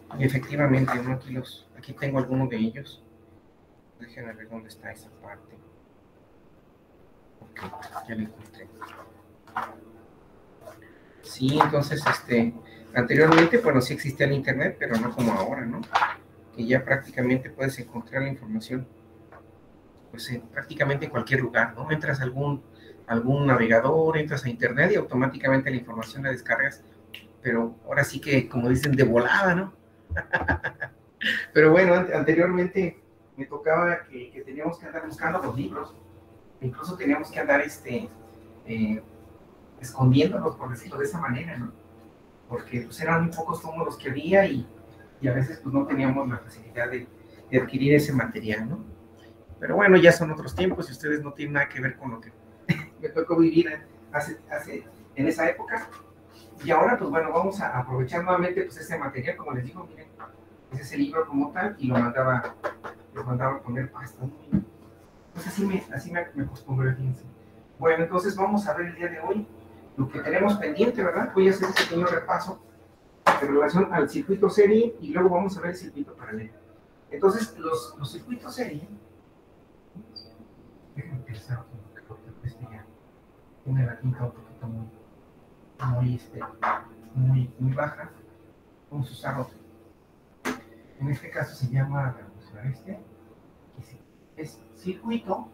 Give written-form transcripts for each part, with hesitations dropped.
Efectivamente, ¿no? Aquí tengo algunos de ellos. Déjenme ver dónde está esa parte. Ok, ya lo encontré. Sí, entonces, anteriormente, bueno, sí existía el internet, pero no como ahora, ¿no? Que ya prácticamente puedes encontrar la información, pues, en prácticamente cualquier lugar, ¿no? Entras a algún navegador, entras a internet y automáticamente la información la descargas, pero ahora sí que, como dicen, de volada, ¿no? Pero bueno, anteriormente me tocaba que teníamos que andar buscando los libros, incluso teníamos que andar eh, escondiéndolos, por decirlo de esa manera, ¿no? Porque pues eran muy pocos tomos los que había y a veces pues no teníamos la facilidad de adquirir ese material, ¿no? Pero bueno, ya son otros tiempos y ustedes no tienen nada que ver con lo que me tocó vivir en esa época. Y ahora, pues bueno, vamos a aprovechar nuevamente pues ese material, como les digo, miren, es ese libro como tal y lo mandaba a poner pasta, ¿no? Pues me acostumbré, fíjense. Bueno, entonces vamos a ver el día de hoy lo que tenemos pendiente, ¿verdad? Voy a hacer este pequeño repaso en relación al circuito serie y luego vamos a ver el circuito paralelo. Entonces, los circuitos serie, déjenme pensar porque ya tiene la tinta un poquito muy baja. Vamos a usar otro. En este caso se llama, vamos a ver es circuito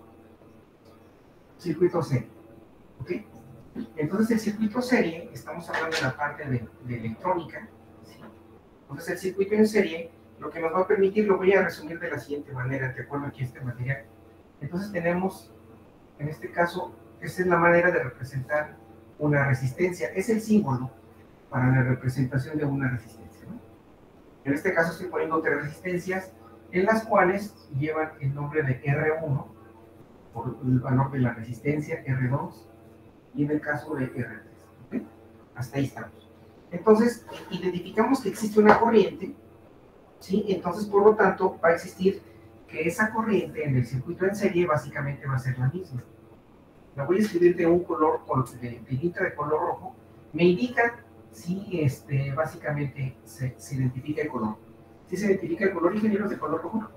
serie, ¿ok? Entonces el circuito serie, estamos hablando de la parte de electrónica, ¿sí? Entonces el circuito en serie, lo que nos va a permitir, lo voy a resumir de la siguiente manera, de acuerdo aquí a este material. Entonces tenemos, en este caso, esa es la manera de representar una resistencia, es el símbolo para la representación de una resistencia, ¿no? En este caso estoy poniendo 3 resistencias, en las cuales llevan el nombre de R1, por el valor de la resistencia, R2, y en el caso de R3. ¿Okay? Hasta ahí estamos. Entonces, identificamos que existe una corriente, ¿sí? Entonces, por lo tanto, va a existir que esa corriente en el circuito en serie básicamente va a ser la misma. La voy a escribir de un color, de tinta de color rojo, me indica si básicamente se identifica el color. ¿Sí se identifica el color, ingenieros, de color rojo?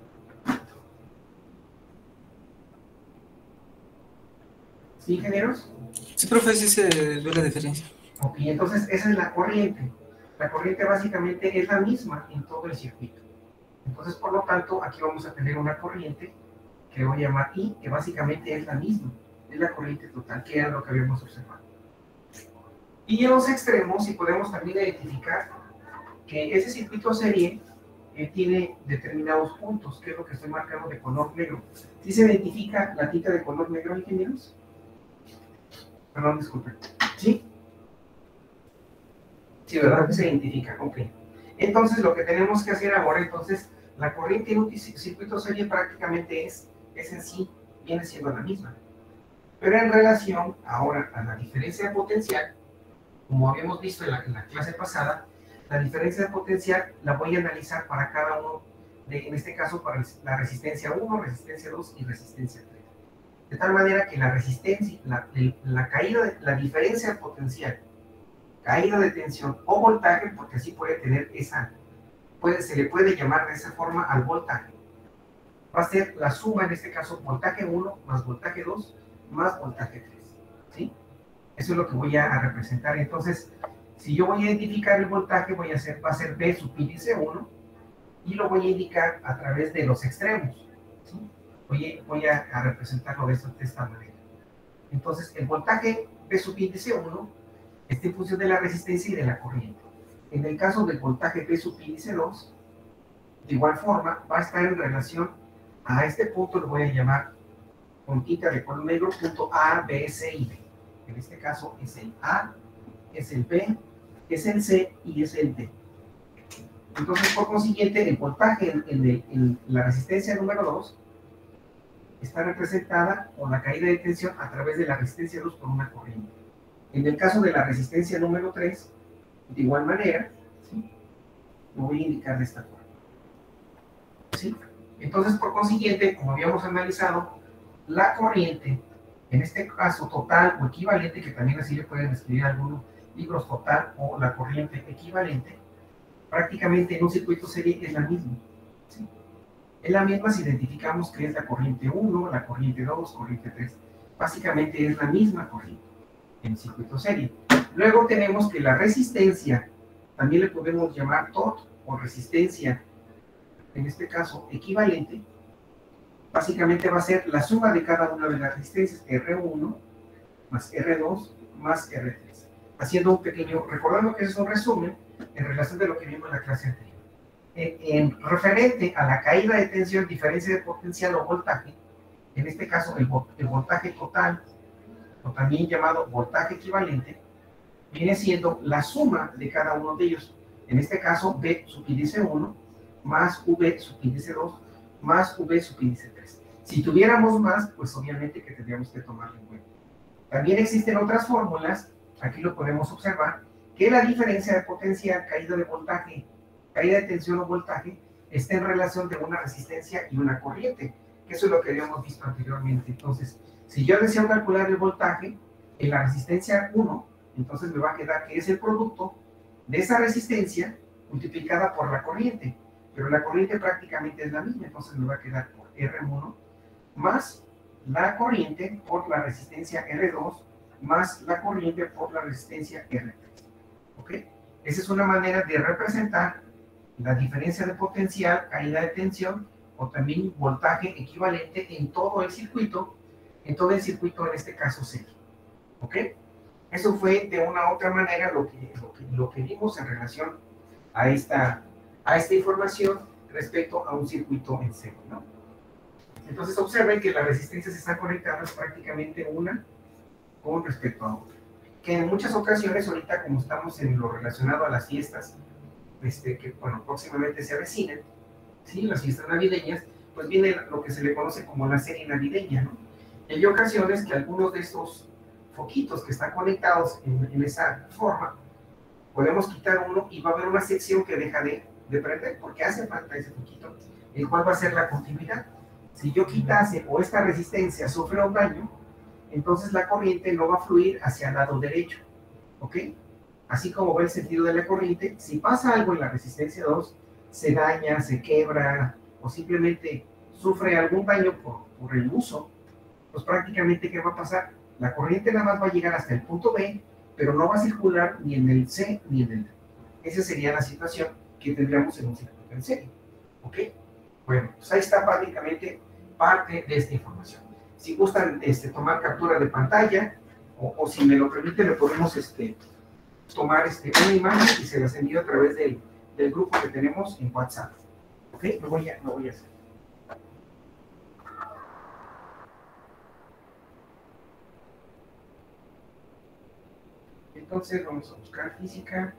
¿Sí, ingenieros? Sí, profe, sí se ve la diferencia. Ok, entonces esa es la corriente. La corriente básicamente es la misma en todo el circuito. Entonces, por lo tanto, aquí vamos a tener una corriente que voy a llamar I, que básicamente es la misma. Es la corriente total, que era lo que habíamos observado. Y en los extremos, si podemos también identificar que ese circuito serie tiene determinados puntos, que es lo que estoy marcando de color negro. ¿Sí se identifica la tinta de color negro, ingenieros? Perdón, disculpen. ¿Sí? Sí, ¿verdad que se identifica? Ok. Entonces, lo que tenemos que hacer ahora, entonces, la corriente en un circuito serie prácticamente es en sí, viene siendo la misma. Pero en relación ahora a la diferencia de potencial, como habíamos visto en la clase pasada, la diferencia de potencial la voy a analizar para cada uno, en este caso para la resistencia 1, resistencia 2 y resistencia 3. De tal manera que la resistencia, la caída, la diferencia de potencial, caída de tensión o voltaje, porque así puede tener se le puede llamar de esa forma al voltaje. Va a ser la suma, en este caso, voltaje 1 más voltaje 2 más voltaje 3. ¿Sí? Eso es lo que voy a representar. Entonces, si yo voy a identificar el voltaje, va a ser B subíndice 1 y lo voy a indicar a través de los extremos. ¿Sí? Voy a representarlo de esta manera. Entonces, el voltaje B subíndice 1 está en función de la resistencia y de la corriente. En el caso del voltaje B subíndice 2, de igual forma, va a estar en relación a este punto, lo voy a llamar con tinta de color negro, punto A, B, C y D. En este caso es el A, es el B, es el C y es el D. Entonces, por consiguiente, el voltaje en la resistencia número 2 está representada por la caída de tensión a través de la resistencia 2 por una corriente. En el caso de la resistencia número 3, de igual manera, ¿sí? Lo voy a indicar de esta forma. ¿Sí? Entonces, por consiguiente, como habíamos analizado, la corriente, en este caso total o equivalente, que también así le pueden escribir algunos libros, total o la corriente equivalente, prácticamente en un circuito serie es la misma. ¿Sí? Es la misma si identificamos que es la corriente 1, la corriente 2, corriente 3. Básicamente es la misma corriente en el circuito serie. Luego tenemos que la resistencia, también le podemos llamar TOT o resistencia, en este caso equivalente, básicamente va a ser la suma de cada una de las resistencias, R1 más R2 más R3. Haciendo un pequeño, recordando que es un resumen en relación de lo que vimos en la clase anterior. En referente a la caída de tensión, diferencia de potencial o voltaje, en este caso el voltaje total, o también llamado voltaje equivalente, viene siendo la suma de cada uno de ellos. En este caso, V subíndice 1 más V subíndice 2 más V subíndice 3. Si tuviéramos más, pues obviamente que tendríamos que tomarlo en cuenta. También existen otras fórmulas, aquí lo podemos observar, que la diferencia de potencial, caída de voltaje, caída de tensión o voltaje, está en relación de una resistencia y una corriente, que eso es lo que habíamos visto anteriormente. Entonces, si yo deseo calcular el voltaje en la resistencia 1, entonces me va a quedar que es el producto de esa resistencia multiplicada por la corriente, pero la corriente prácticamente es la misma, entonces me va a quedar por R1 más la corriente por la resistencia R2 más la corriente por la resistencia R3. ¿Ok? Esa es una manera de representar la diferencia de potencial, caída de tensión o también voltaje equivalente en todo el circuito, en este caso serie. ¿Ok? Eso fue de una u otra manera lo que vimos en relación a esta información respecto a un circuito en serie, ¿no? Entonces observen que las resistencias están conectadas prácticamente una con respecto a otra. Que en muchas ocasiones, ahorita como estamos en lo relacionado a las fiestas, que bueno, próximamente se avecinan, ¿sí? Las fiestas navideñas, pues viene lo que se le conoce como la serie navideña, ¿no? Y hay ocasiones que algunos de estos foquitos que están conectados en esa forma, podemos quitar uno y va a haber una sección que deja de prender, porque hace falta ese foquito, el cual va a ser la continuidad. Si yo quitase o esta resistencia sufre un daño, entonces la corriente no va a fluir hacia el lado derecho, ¿ok? Así como va el sentido de la corriente, si pasa algo en la resistencia 2, se daña, se quebra, o simplemente sufre algún daño por el uso, pues prácticamente, ¿qué va a pasar? La corriente nada más va a llegar hasta el punto B, pero no va a circular ni en el C ni en el D. Esa sería la situación que tendríamos en un circuito en serie, ¿ok? Bueno, pues ahí está prácticamente parte de esta información. Si gustan tomar captura de pantalla, o si me lo permite, le podemos tomar una imagen y se las envío a través del grupo que tenemos en WhatsApp. ¿Ok? Lo voy a hacer. Entonces vamos a buscar física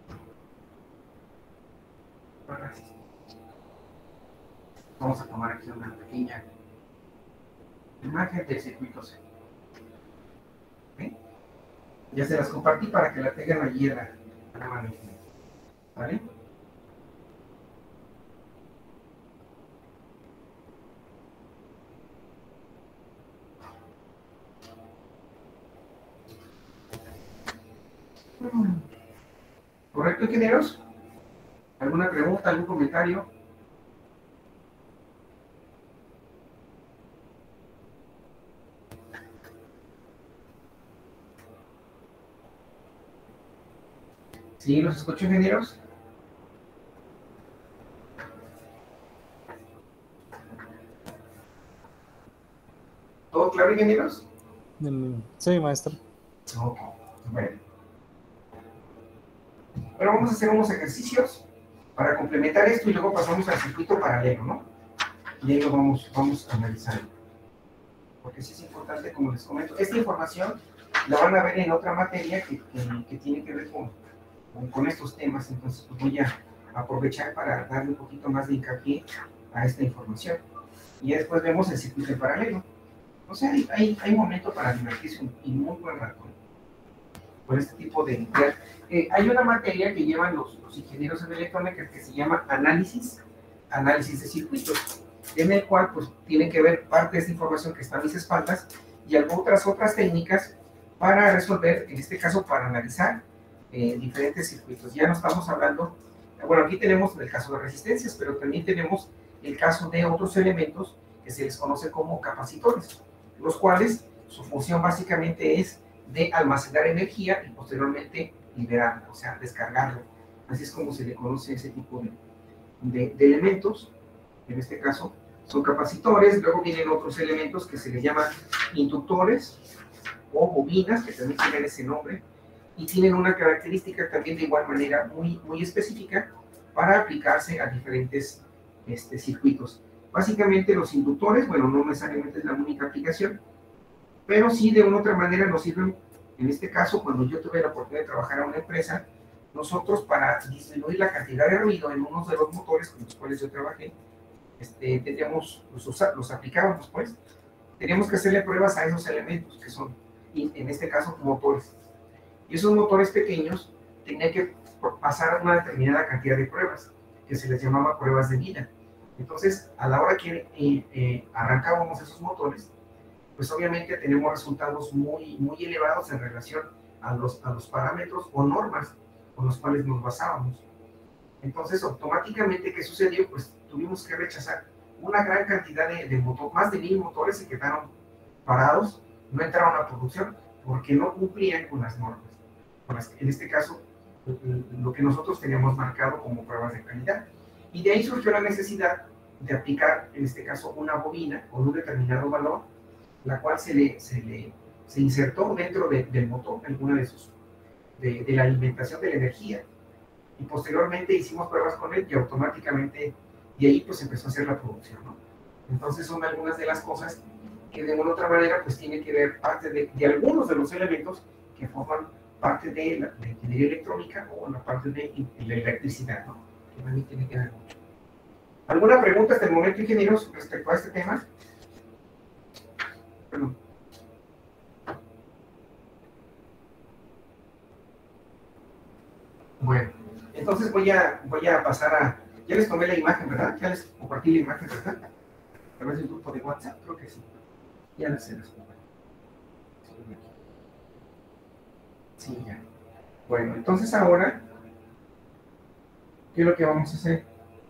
para resistencia. Vamos a tomar aquí una pequeña imagen del circuito C. ¿Okay? Ya se las compartí para que la tengan allí a la mano. ¿Vale? ¿Correcto, ingenieros? ¿Alguna pregunta, algún comentario? ¿Sí los escucho, ingenieros? ¿Todo claro, ingenieros? Sí, maestro. Ok, bueno. Ahora vamos a hacer unos ejercicios para complementar esto y luego pasamos al circuito paralelo, ¿no? Y ahí lo vamos a analizar. Porque sí es importante, como les comento, esta información la van a ver en otra materia que tiene que ver con estos temas, entonces pues voy a aprovechar para darle un poquito más de hincapié a esta información. Y después vemos el circuito paralelo. O sea, hay momento para divertirse y muy buen rato por este tipo de... hay una materia que llevan los ingenieros en electrónica que se llama análisis de circuitos, en el cual pues tienen que ver parte de esta información que está a mis espaldas y algunas otras técnicas para resolver, en este caso para analizar diferentes circuitos. Ya no estamos hablando Bueno, aquí tenemos el caso de resistencias, pero también tenemos el caso de otros elementos que se les conoce como capacitores, los cuales su función básicamente es de almacenar energía y posteriormente liberarla, o sea, descargarla. Así es como se le conoce ese tipo de elementos. En este caso son capacitores. Luego vienen otros elementos que se les llaman inductores o bobinas, que también tienen ese nombre, y tienen una característica también de igual manera muy específica para aplicarse a diferentes circuitos. Básicamente los inductores, bueno, no necesariamente es la única aplicación, pero sí de una u otra manera nos sirven. En este caso, cuando yo tuve la oportunidad de trabajar en una empresa, nosotros para disminuir la cantidad de ruido en uno de los motores con los cuales yo trabajé, teníamos, los aplicábamos pues, teníamos que hacerle pruebas a esos elementos que son, en este caso, motores. Y esos motores pequeños tenían que pasar una determinada cantidad de pruebas, que se les llamaba pruebas de vida. Entonces, a la hora que arrancábamos esos motores, pues obviamente tenemos resultados muy elevados en relación a los parámetros o normas con los cuales nos basábamos. Entonces, automáticamente, ¿qué sucedió? Pues tuvimos que rechazar una gran cantidad de motores, más de 1000 motores se quedaron parados, no entraron a producción porque no cumplían con las normas. En este caso, lo que nosotros teníamos marcado como pruebas de calidad. Y de ahí surgió la necesidad de aplicar, en este caso, una bobina con un determinado valor, la cual se insertó dentro del motor, alguna de la alimentación de la energía, y posteriormente hicimos pruebas con él y automáticamente de ahí pues empezó a hacer la producción, ¿no? Entonces son algunas de las cosas que de una u otra manera pues tiene que ver parte de algunos de los elementos que forman parte de la ingeniería electrónica o la parte de la electricidad, ¿no? Que también tiene que ver mucho. ¿Alguna pregunta hasta el momento, ingenieros, respecto a este tema? Perdón. Bueno, entonces voy a pasar a... Ya les tomé la imagen, ¿verdad? Ya les compartí la imagen, ¿verdad? A través del grupo de WhatsApp, creo que sí. Ya las compartí. Sí, ya. Bueno, entonces ahora, ¿qué es lo que vamos a hacer?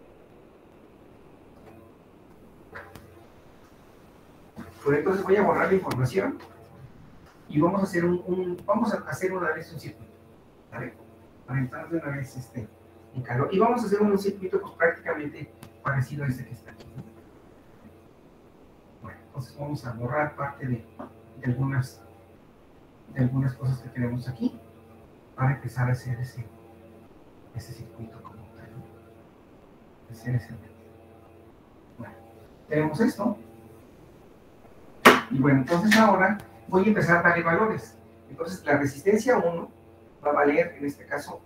Pues entonces voy a borrar la información y vamos a hacer una vez un circuito, ¿vale? Para entrar de una vez en calor. Y vamos a hacer un circuito pues prácticamente parecido a este que está aquí, ¿no? Bueno, entonces vamos a borrar parte de algunas cosas que tenemos aquí para empezar a hacer ese circuito como tal, ¿no? Hacer ese. Bueno, tenemos esto. Y bueno, entonces ahora voy a empezar a darle valores. Entonces la resistencia 1 va a valer, en este caso,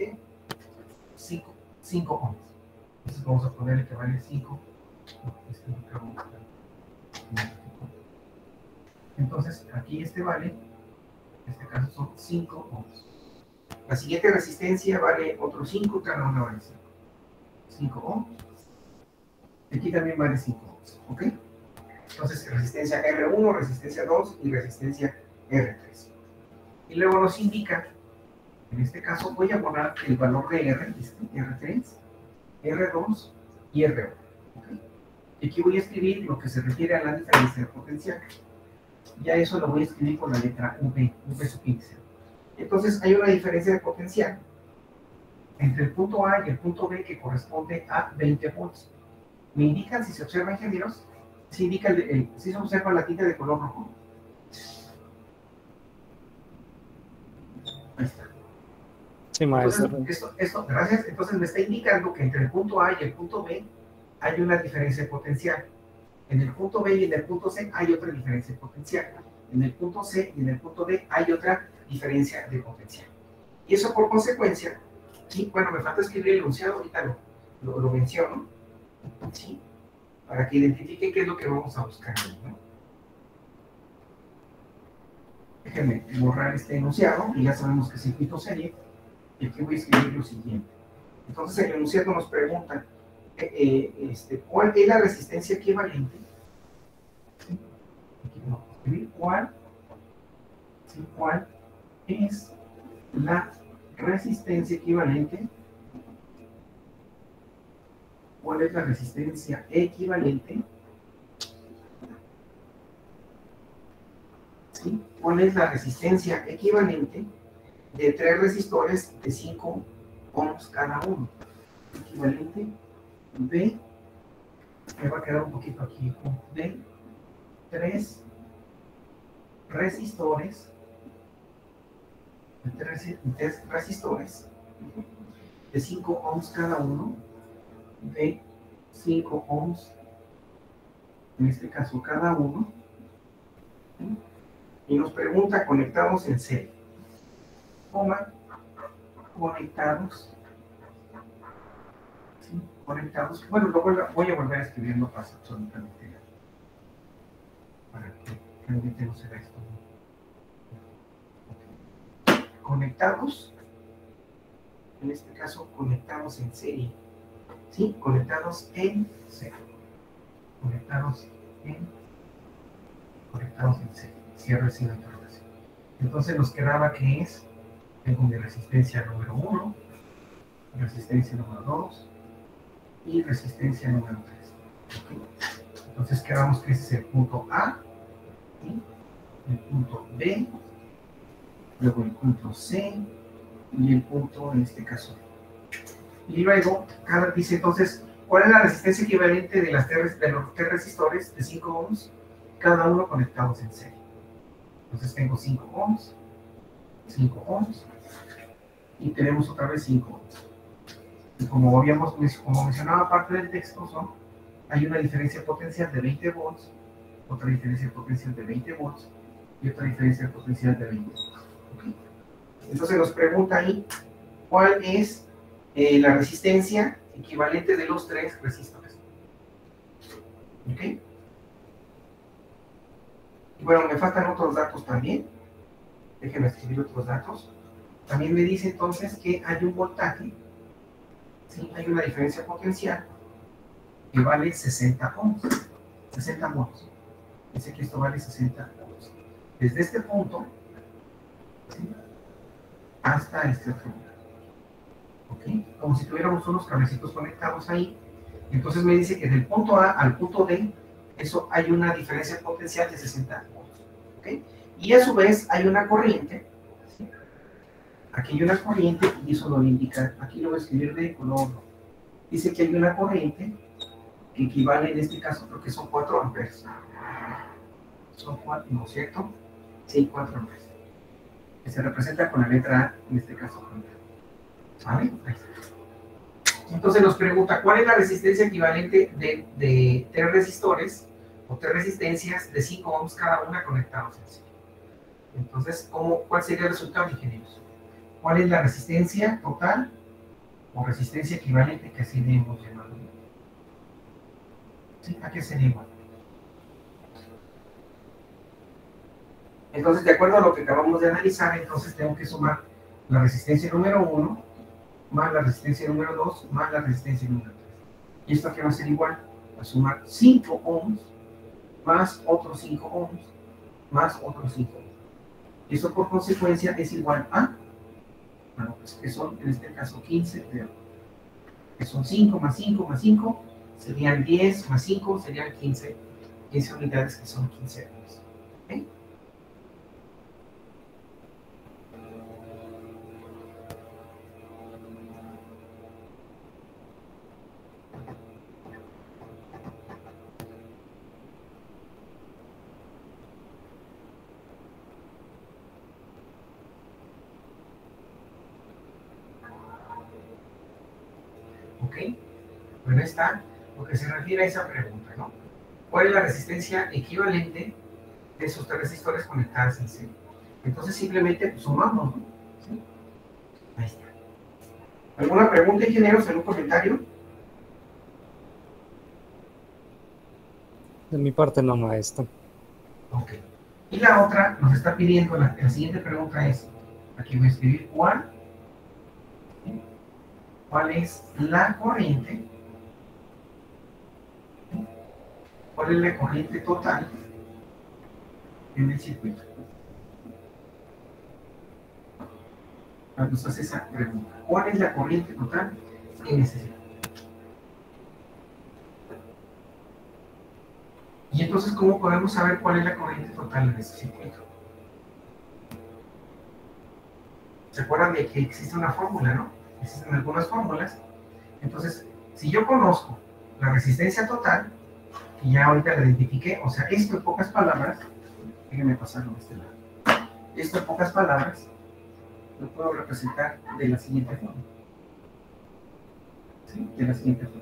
5 ohms. Entonces vamos a ponerle que vale 5. Entonces aquí vale, en este caso son 5 ohms. La siguiente resistencia vale otro 5, cada una vale 5 ohms. Aquí también vale 5 ohms, ¿ok? Entonces, resistencia R1, resistencia 2 y resistencia R3. Y luego nos indica, en este caso voy a poner el valor de R, R3, R2 y R1. ¿Okay? Y aquí voy a escribir lo que se refiere a la diferencia de potencial. Ya eso lo voy a escribir con la letra V subíndice. Entonces, hay una diferencia de potencial entre el punto A y el punto B que corresponde a 20 volts. Me indican, si se observan, ingenieros, si indica si se observa la tinta de color rojo. Ahí está. Sí, maestro. Entonces, esto, gracias. Entonces me está indicando que entre el punto A y el punto B hay una diferencia de potencial. En el punto B y en el punto C hay otra diferencia de potencial. En el punto C y en el punto D hay otra diferencia de potencial. Y eso por consecuencia, sí, bueno, me falta escribir el enunciado, ahorita lo menciono, ¿sí? Para que identifiquen qué es lo que vamos a buscar, ¿no? Déjenme borrar este enunciado, y ya sabemos que es circuito serie, y aquí voy a escribir lo siguiente. Entonces el enunciado nos pregunta, ¿cuál es la resistencia equivalente? ¿Sí? Aquí vamos a escribir ¿cuál es la resistencia equivalente ¿cuál es la resistencia equivalente? ¿Sí? ¿Cuál es la resistencia equivalente de 3 resistores de 5 ohms cada uno? Equivalente de, me va a quedar un poquito aquí, de 3 resistores, de 5 ohms cada uno, de 5 ohms, en este caso cada uno, ¿sí? Y nos pregunta, conectados en serie, conectados, ¿sí? Conectados, bueno, voy a volver a escribir, no pasa absolutamente nada, para que realmente no se vea esto. Conectados, en este caso conectados en serie, ¿sí? Conectados en serie, conectados en serie, cierre sin interrogación. Entonces nos quedaba que es, tengo mi resistencia número 1, resistencia número 2 y resistencia número 3. ¿Okay? Entonces quedamos que ese es el punto A, ¿sí? El punto B, luego el punto C y el punto, en este caso, D. Y luego, dice entonces, ¿cuál es la resistencia equivalente de los 3 resistores de 5 ohms, cada uno conectados en serie? Entonces tengo 5 ohms, 5 ohms, y tenemos otra vez 5 ohms. Y como mencionaba parte del texto, hay una diferencia potencial de 20 volts, otra diferencia potencial de 20 volts, y otra diferencia potencial de 20 volts. ¿Okay? Entonces nos pregunta ahí, ¿cuál es la resistencia equivalente de los 3 resistores? ¿Ok? Y bueno, me faltan otros datos también. Déjenme escribir otros datos. También me dice entonces que hay un voltaje, ¿sí? Hay una diferencia potencial que vale 60 ohms. 60 volts. Dice que esto vale 60 volts. Desde este punto, ¿sí? Hasta este otro punto. ¿Ok? Como si tuviéramos unos cablecitos conectados ahí. Entonces me dice que del punto A al punto D, eso hay una diferencia potencial de 60 volts. ¿Ok? Y a su vez hay una corriente. ¿Sí? Aquí hay una corriente y eso lo indica. Aquí lo voy a escribir de color. Dice que hay una corriente que equivale en este caso, creo que son 4 amperes. Son 4, ¿no es cierto? Sí, 4 amperes. Que se representa con la letra A, en este caso. ¿Vale? Ahí está. Entonces nos pregunta, ¿cuál es la resistencia equivalente de 3 resistores o 3 resistencias de 5 ohms cada una conectados en serie? Entonces, ¿cuál sería el resultado, ingenieros? ¿Cuál es la resistencia total o resistencia equivalente, que así le hemos llamado? ¿Sí? ¿A qué sería igual? Entonces, de acuerdo a lo que acabamos de analizar, entonces tengo que sumar la resistencia número 1 más la resistencia número 2 más la resistencia número 3. ¿Y esto qué va a ser igual? Va a sumar 5 ohms más otros 5 ohms más otros 5 ohms. Y eso por consecuencia es igual a, bueno, pues que son en este caso 15 de ohms. Que son 5 más 5 más 5, serían 10 más 5, serían 15 unidades, que son 15 ohms. ¿Okay? ¿Ok? Bueno, está lo que se refiere a esa pregunta, ¿no? ¿Cuál es la resistencia equivalente de esos 3 resistores conectados en serie? Entonces simplemente pues, sumamos, ¿no? ¿Sí? Ahí está. ¿Alguna pregunta, ingenieros? ¿Algún comentario? De mi parte no, maestro. Ok. Y la otra nos está pidiendo, la siguiente pregunta es, aquí voy a escribir cuál es la corriente, cuál es la corriente total en el circuito. Nos hace esa pregunta. ¿Cuál es la corriente total en ese circuito? entonces, ¿cómo podemos saber cuál es la corriente total en este circuito? ¿Se acuerdan de que existe una fórmula, no? Existen algunas fórmulas. Entonces, si yo conozco la resistencia total, que ya ahorita la identifiqué, o sea, esto en pocas palabras, déjenme pasarlo de este lado. Esto en pocas palabras, lo puedo representar de la siguiente forma. ¿Sí? De la siguiente forma.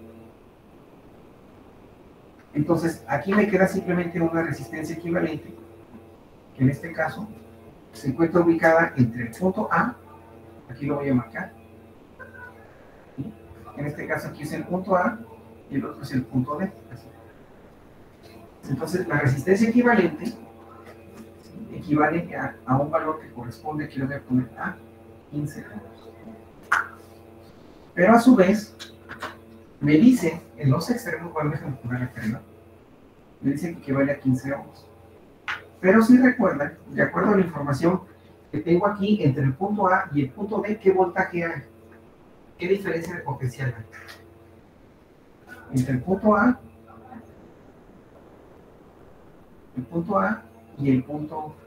Entonces, aquí me queda simplemente una resistencia equivalente, que en este caso se encuentra ubicada entre el punto A, aquí lo voy a marcar, ¿sí? En este caso aquí es el punto A y el otro es el punto D. Así. Entonces, la resistencia equivalente, ¿sí?, equivale a un valor que corresponde, aquí lo voy a poner a 15 ohms. Pero a su vez, me dice, en los extremos, bueno, déjenme poner la crema, me dice que equivale a 15 ohms. Pero si recuerdan, de acuerdo a la información que tengo aquí, entre el punto A y el punto D, ¿qué voltaje hay? ¿Qué diferencia de potencial hay? Entre el punto A y el punto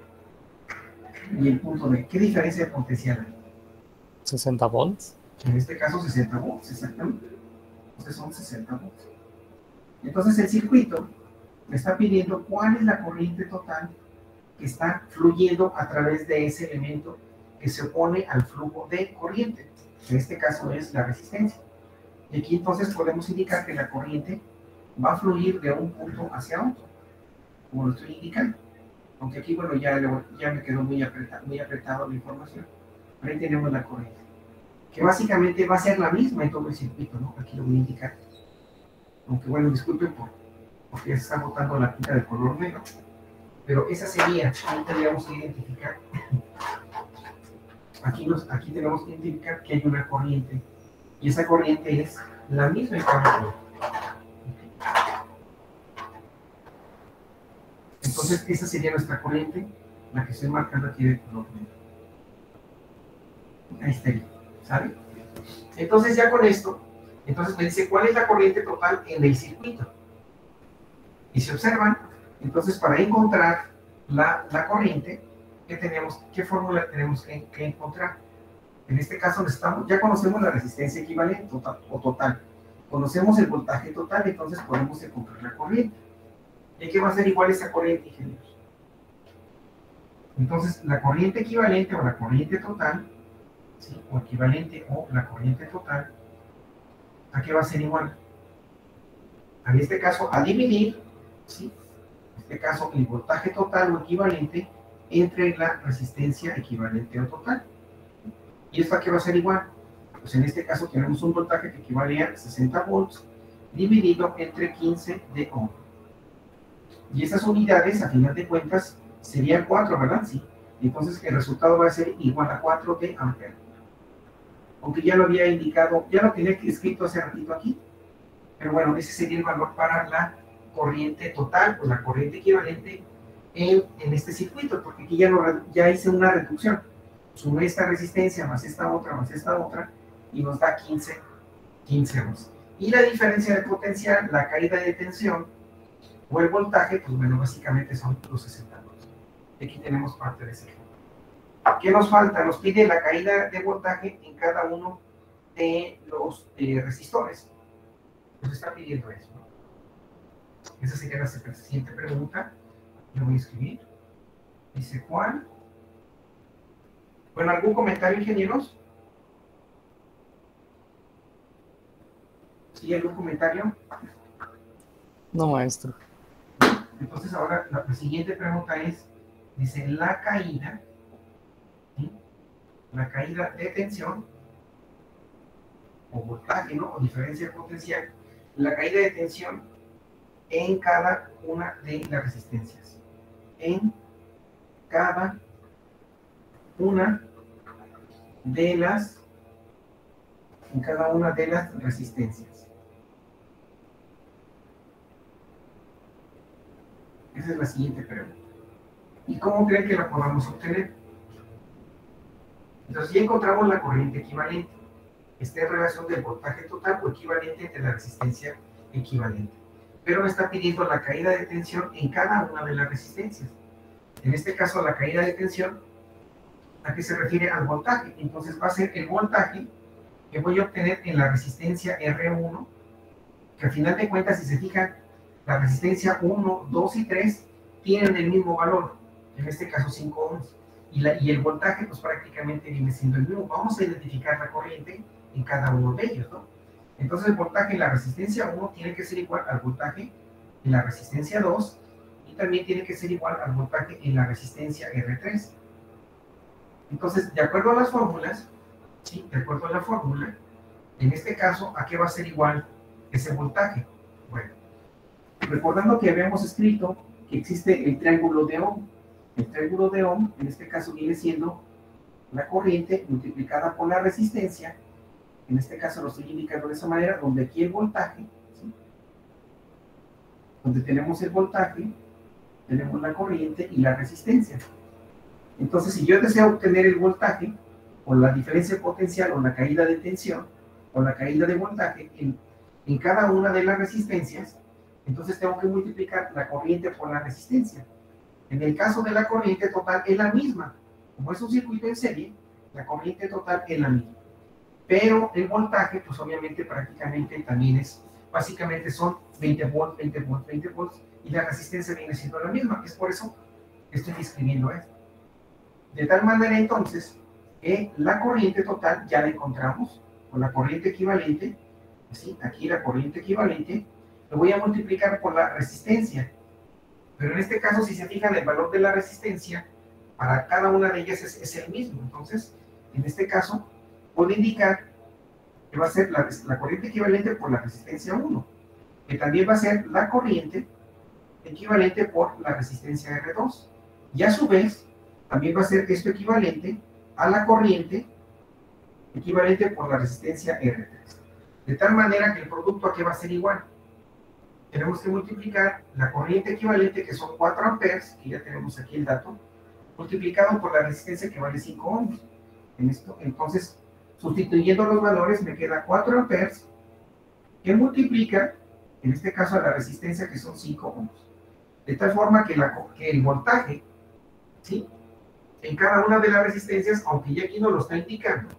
D, ¿qué diferencia de potencial hay? 60 volts. En este caso 60 volts, exactamente. Entonces son 60 volts. Entonces el circuito me está pidiendo cuál es la corriente total que está fluyendo a través de ese elemento que se opone al flujo de corriente. En este caso es la resistencia. Y aquí entonces podemos indicar que la corriente va a fluir de un punto hacia otro, como lo estoy indicando. Aunque aquí, bueno, ya me quedó muy apretado la información. Pero ahí tenemos la corriente, que básicamente va a ser la misma en todo el circuito, ¿no? Aquí lo voy a indicar. Aunque, bueno, disculpen porque ya se está botando la tinta de color negro. Pero esa sería, ahí tendríamos que identificar. Aquí tenemos que identificar que hay una corriente. Y esa corriente es la misma en cada color. Entonces, esa sería nuestra corriente, la que estoy marcando aquí de color negro. Ahí estaría, ¿sabe? Entonces, ya con esto, entonces me dice cuál es la corriente total en el circuito. Y si observan, entonces para encontrar la corriente, ¿qué fórmula tenemos que encontrar? En este caso ya conocemos la resistencia equivalente total. Conocemos el voltaje total, entonces podemos encontrar la corriente. ¿Y qué va a ser igual esa corriente, ingenieros? Entonces, la corriente equivalente o la corriente total, ¿sí?, o equivalente o la corriente total, ¿a qué va a ser igual? En este caso, a dividir, ¿sí?, en este caso, el voltaje total o equivalente entre la resistencia equivalente o total. ¿Y esto a qué va a ser igual? Pues en este caso tenemos un voltaje que equivale a 60 volts dividido entre 15 de ohm. Y esas unidades, a final de cuentas, serían 4, ¿verdad? Sí. Entonces el resultado va a ser igual a 4 de ampere. Aunque ya lo había indicado, ya lo tenía escrito hace ratito aquí. Pero bueno, ese sería el valor para la corriente total o la corriente equivalente en este circuito, porque aquí ya hice una reducción. Sumé esta resistencia más esta otra, y nos da 15 ohms. Y la diferencia de potencial, la caída de tensión o el voltaje, pues bueno, básicamente son los 60 volts. Aquí tenemos parte de ese ejemplo. ¿Qué nos falta? Nos pide la caída de voltaje en cada uno de los resistores. Nos está pidiendo eso, ¿no? Esa sería la siguiente pregunta. Yo voy a escribir. Dice, ¿cuál? Bueno, ¿algún comentario, ingenieros? ¿Sí? ¿Algún comentario? No, maestro. Entonces ahora la siguiente pregunta es, dice, la caída, ¿sí?, la caída de tensión o voltaje, ¿no?, o diferencia potencial, la caída de tensión en cada una de las resistencias. En cada una de las resistencias. Esa es la siguiente pregunta. ¿Y cómo creen que la podamos obtener? Entonces ya encontramos la corriente equivalente. Está en relación del voltaje total o equivalente entre la resistencia equivalente. pero me está pidiendo la caída de tensión en cada una de las resistencias. En este caso, la caída de tensión, ¿a qué se refiere? Al voltaje. Entonces va a ser el voltaje que voy a obtener en la resistencia R1, que al final de cuentas, si se fijan, la resistencia 1, 2 y 3 tienen el mismo valor, en este caso 5 ohms, y el voltaje pues prácticamente viene siendo el mismo. Vamos a identificar la corriente en cada uno de ellos, ¿no? Entonces el voltaje en la resistencia 1 tiene que ser igual al voltaje en la resistencia 2 y también tiene que ser igual al voltaje en la resistencia R3. Entonces, de acuerdo a las fórmulas, ¿sí? De acuerdo a la fórmula, en este caso, ¿a qué va a ser igual ese voltaje? Bueno, recordando que habíamos escrito que existe el triángulo de Ohm. El triángulo de Ohm, en este caso, viene siendo la corriente multiplicada por la resistencia. En este caso lo estoy indicando de esa manera, donde aquí el voltaje, ¿sí? Donde tenemos el voltaje, tenemos la corriente y la resistencia. Entonces, si yo deseo obtener el voltaje, o la diferencia potencial, o la caída de tensión, o la caída de voltaje en cada una de las resistencias, entonces tengo que multiplicar la corriente por la resistencia. En el caso de la corriente total es la misma. Como es un circuito en serie, la corriente total es la misma. Pero el voltaje, pues obviamente prácticamente también es, básicamente son 20 volts, 20 volts, 20 volts, y la resistencia viene siendo la misma. Es por eso que estoy escribiendo esto. De tal manera entonces, que la corriente total ya la encontramos, con la corriente equivalente, ¿sí? Aquí la corriente equivalente, lo voy a multiplicar por la resistencia. Pero en este caso, si se fijan, el valor de la resistencia, para cada una de ellas es el mismo. Entonces, en este caso, puedo indicar que va a ser la corriente equivalente por la resistencia 1, que también va a ser la corriente equivalente por la resistencia R2. Y a su vez, también va a ser esto equivalente a la corriente equivalente por la resistencia R3. De tal manera que el producto aquí va a ser igual. Tenemos que multiplicar la corriente equivalente, que son 4 amperes, que ya tenemos aquí el dato, multiplicado por la resistencia que vale 5 ohms. En esto, entonces, sustituyendo los valores, me queda 4 amperes, que multiplica, en este caso, a la resistencia, que son 5 ohms. De tal forma que el voltaje, ¿sí?, en cada una de las resistencias, aunque ya aquí no lo está indicando,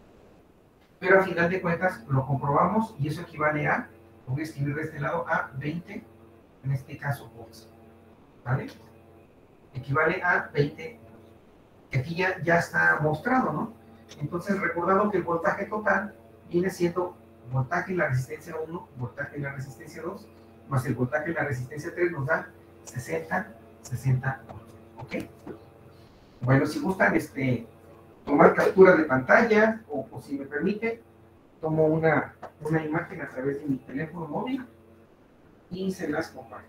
pero a final de cuentas lo comprobamos y eso equivale a, voy a escribir de este lado, a 20, en este caso, volts, ¿vale? Equivale a 20, que aquí ya está mostrado, ¿no? Entonces, recordando que el voltaje total viene siendo voltaje en la resistencia 1, voltaje en la resistencia 2, más el voltaje en la resistencia 3 nos da 60 volts, ¿ok? Bueno, si gustan tomar captura de pantalla, o si me permite, tomo una imagen a través de mi teléfono móvil y se las comparto.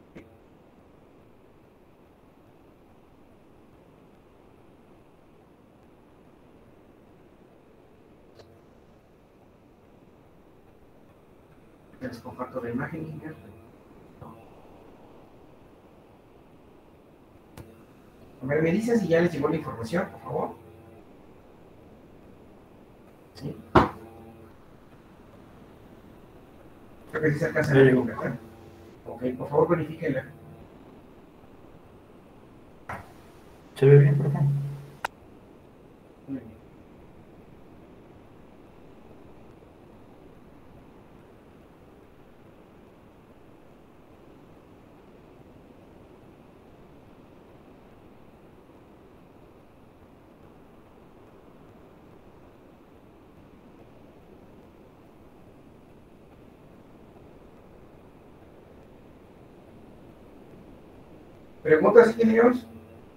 Les comparto la imagen. A ver, me dicen si ya les llegó la información, por favor. ¿Sí? Creo que sí se alcanza a ver, ¿verdad? Ok, por favor, verifíquenla. ¿Se ve bien, profe? Muy bien. ¿Preguntas, ingenieros?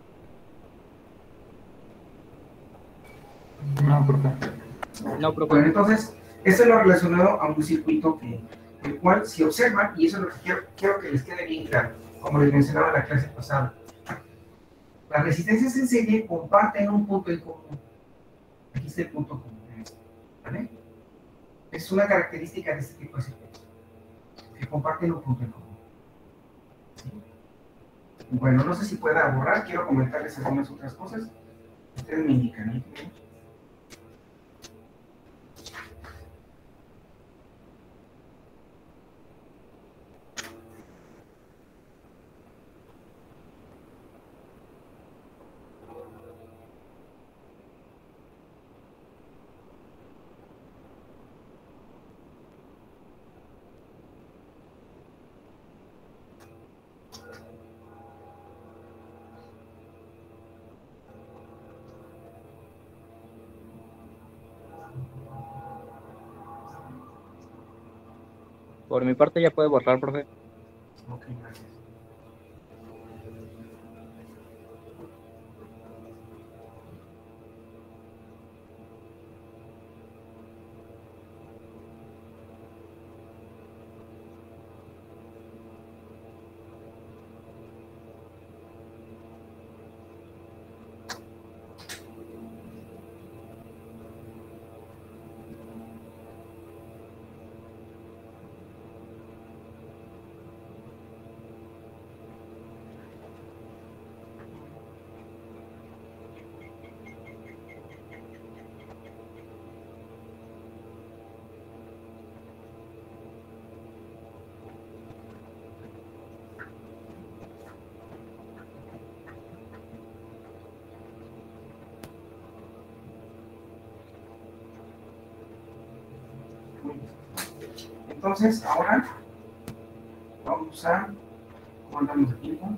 No, profe. No, profe. Bueno, entonces, eso es lo relacionado a un circuito el cual, si observan, y eso es lo que quiero que les quede bien claro, como les mencionaba en la clase pasada, las resistencias en serie comparten un punto en común. Aquí está el punto común, ¿vale? Es una característica de este tipo de circuitos, que comparten un punto en común. ¿Sí? Bueno, no sé si pueda borrar, quiero comentarles algunas otras cosas. Ustedes me indican, ¿eh? Por mi parte ya puede borrar, profe. Ok, gracias. Muy bien. Entonces, ahora vamos a... ¿Cómo andamos de tiempo?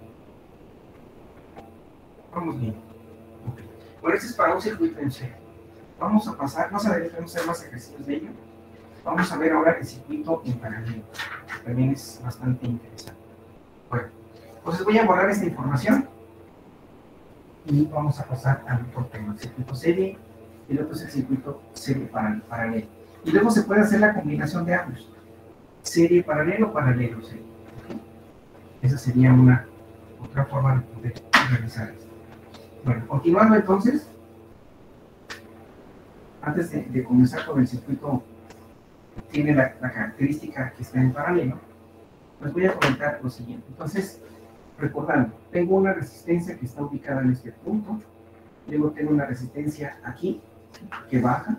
Vamos bien. Ok. Bueno, este es para un circuito en serie. Vamos a pasar, más adelante vamos a hacer más ejercicios de ello. Vamos a ver ahora el circuito en paralelo. También es bastante interesante. Bueno, entonces voy a borrar esta información y vamos a pasar al otro tema, el circuito serie, y el otro es el circuito serie paralelo. Y luego se puede hacer la combinación de ambos. Serie paralelo, paralelo serie. ¿Okay? Esa sería una otra forma de poder realizar esto. Bueno, continuando entonces, antes de comenzar con el circuito que tiene la característica que está en paralelo, les voy a comentar lo siguiente. Entonces, recordando, tengo una resistencia que está ubicada en este punto, luego tengo una resistencia aquí, que baja,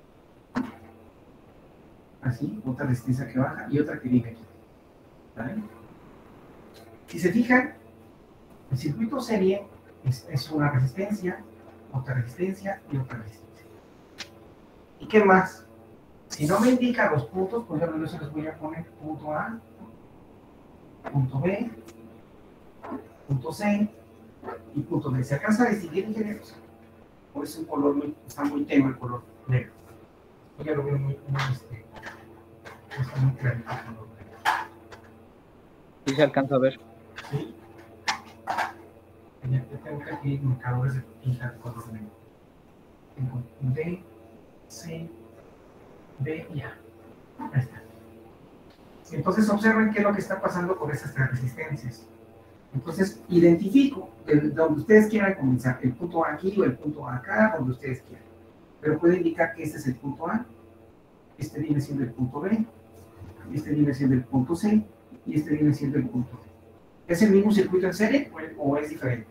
así, otra resistencia que baja y otra que viene aquí. ¿Vale? Si se fijan, el circuito serie es una resistencia, otra resistencia y otra resistencia. ¿Y qué más? Si no me indica los puntos, pues yo se les voy a poner punto A, punto B, punto C y punto D. ¿Se alcanza a distinguir, ingenieros? O es un color está muy tenue el color negro. Yo ya lo veo está muy claro el color negro. Sí se alcanza a ver. ¿Sí? Ya tengo que aquí marcadores de tinta de color negro. Tengo D, C, B y A. Ahí está. Entonces observen qué es lo que está pasando con esas tres resistencias. Entonces identifico donde ustedes quieran comenzar, el punto A aquí o el punto A acá, donde ustedes quieran. Pero puede indicar que este es el punto A, este viene siendo el punto B, este viene siendo el punto C y este viene siendo el punto D. ¿Es el mismo circuito en serie o es diferente?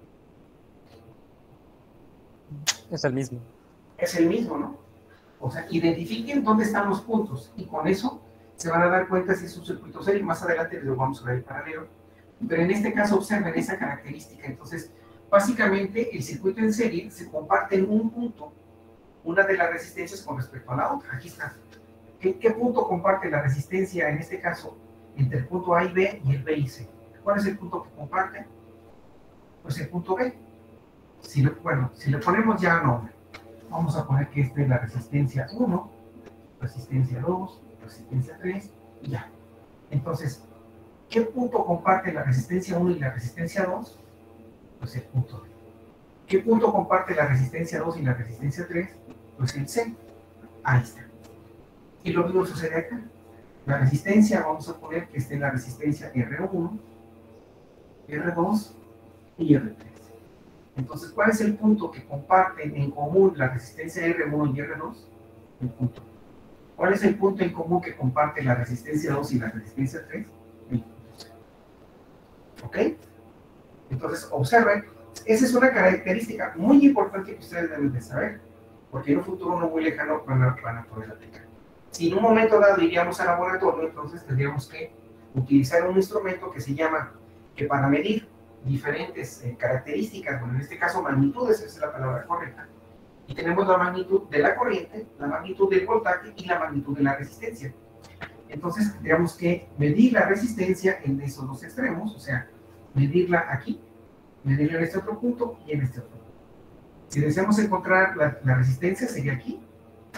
Es el mismo. Es el mismo, ¿no? O sea, identifiquen dónde están los puntos y con eso se van a dar cuenta si es un circuito serie. Más adelante les lo vamos a ver el paralelo. Pero en este caso observen esa característica. Entonces, básicamente el circuito en serie se comparte en un punto una de las resistencias con respecto a la otra. Aquí está. ¿Qué punto comparte la resistencia en este caso entre el punto A y B y el B y C? ¿Cuál es el punto que comparte? Pues el punto B. Si le ponemos ya nombre, vamos a poner que esta es la resistencia 1, resistencia 2, resistencia 3 y ya. Entonces, ¿qué punto comparte la resistencia 1 y la resistencia 2? Pues el punto D. ¿Qué punto comparte la resistencia 2 y la resistencia 3? Pues el C. Ahí está. Y lo mismo sucede acá. La resistencia, vamos a poner que esté en la resistencia R1, R2 y R3. Entonces, ¿cuál es el punto que comparten en común la resistencia R1 y R2? El punto. ¿Cuál es el punto en común que comparte la resistencia 2 y la resistencia 3? El punto C. ¿Ok? Entonces, observen, esa es una característica muy importante que ustedes deben de saber, porque en un futuro no muy lejano van a poder aplicar. Si en un momento dado iríamos al laboratorio, entonces tendríamos que utilizar un instrumento que se llama, que para medir diferentes características, bueno, en este caso magnitudes, esa es la palabra correcta, y tenemos la magnitud de la corriente, la magnitud del voltaje y la magnitud de la resistencia. Entonces tendríamos que medir la resistencia en esos dos extremos, o sea, medirla aquí, medirla en este otro punto y en este otro punto. Si deseamos encontrar la resistencia, sería aquí,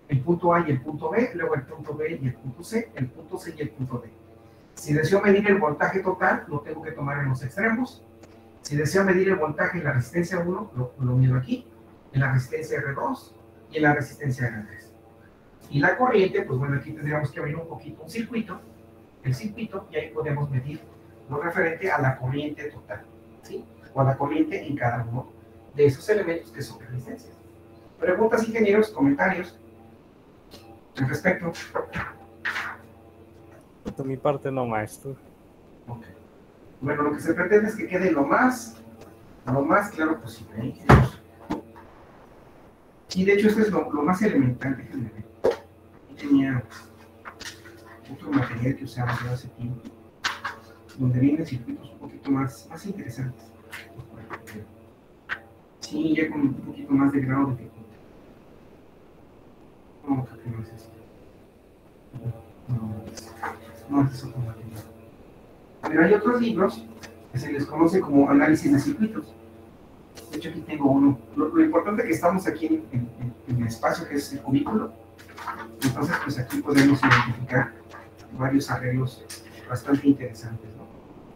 el punto A y el punto B, luego el punto B y el punto C y el punto D. Si deseo medir el voltaje total, lo tengo que tomar en los extremos. Si deseo medir el voltaje en la resistencia 1, lo mido aquí, en la resistencia R2 y en la resistencia R3. Y la corriente, pues bueno, aquí tendríamos que abrir un poquito un circuito, el circuito, y ahí podemos medir lo referente a la corriente total, ¿sí? O a la corriente en cada uno de esos elementos que son resistencias. Preguntas, ingenieros, comentarios al respecto. De mi parte no, maestro. Okay. Bueno, lo que se pretende es que quede lo más claro posible, ¿eh, ingenieros? Y de hecho esto es lo más elemental, déjenme ver. Tenía otro material que usaba yo hace tiempo, donde vienen circuitos un poquito más interesantes. Sí, ya con un poquito más de grado de dificultad. No, creo que no es eso. No es eso como material. Pero hay otros libros que se les conoce como análisis de circuitos. De hecho, aquí tengo uno. Lo importante es que estamos aquí en el espacio que es el cubículo. Entonces, pues aquí podemos identificar varios arreglos bastante interesantes, ¿no?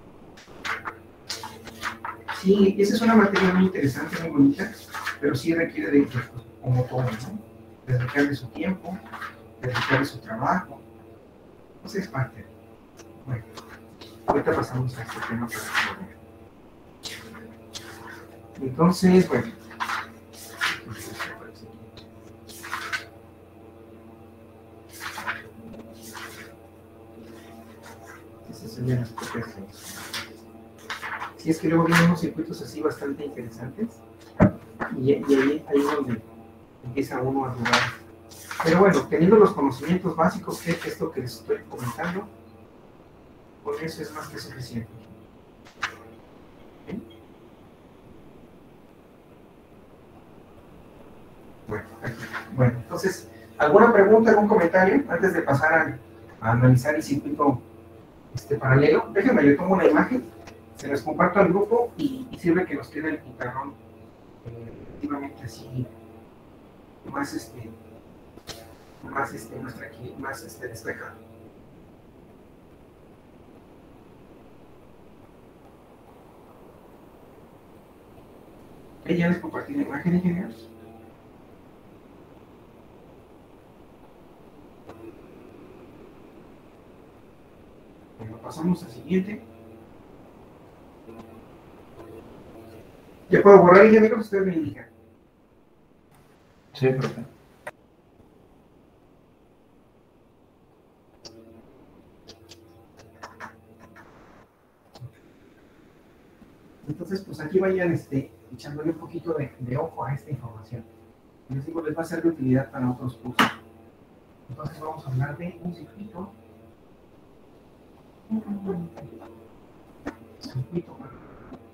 Sí, esa es una materia muy interesante, muy bonita, pero sí requiere de, pues, como todo, ¿no? Dedicarle su tiempo, dedicarle su trabajo. Pues es parte. Bueno, ahorita pasamos a este tema para que lo vean. Entonces, bueno. Esas serían las propias. Si es que luego vienen unos circuitos así bastante interesantes, y ahí es donde empieza uno a dudar. Pero bueno, teniendo los conocimientos básicos, que es esto que les estoy comentando, con eso es más que suficiente. ¿Sí? Bueno, entonces, ¿alguna pregunta, algún comentario antes de pasar a analizar el circuito paralelo? Déjenme, yo tomo una imagen, se las comparto al grupo y sirve que nos quede el pizarrón efectivamente así, más despejado. ¿Ya les compartí la imagen, ingenieros? Bueno, pasamos al siguiente. ¿Ya puedo borrar, ingenieros? Ustedes me indican. Sí, profe. Entonces, pues aquí vayan echándole un poquito de ojo a esta información. Les digo, les va a ser de utilidad para otros cursos. Entonces vamos a hablar de un circuito. Circuito paralelo.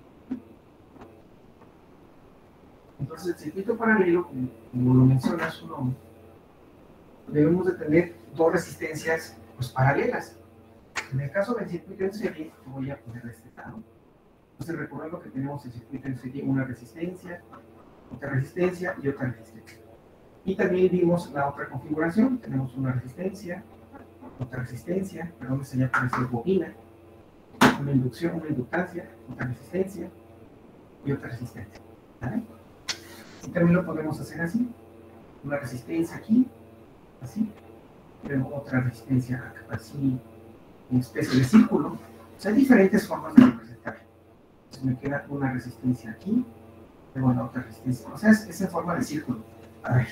Entonces, el circuito paralelo, como lo menciona su nombre, debemos de tener dos resistencias pues, paralelas. En el caso del circuito en serie, voy a poner de este lado. Entonces, recordando que tenemos el circuito en serie, una resistencia, otra resistencia y otra resistencia. Y también vimos la otra configuración, tenemos una resistencia, otra resistencia, perdón, esta ya puede ser bobina, una inducción, una inductancia, otra resistencia y otra resistencia. ¿Vale? Y también lo podemos hacer así, una resistencia aquí, así, luego otra resistencia acá, así, una especie de círculo. O sea, hay diferentes formas de representar. Entonces me queda una resistencia aquí, luego la otra resistencia. O sea, es en forma de círculo. A ver.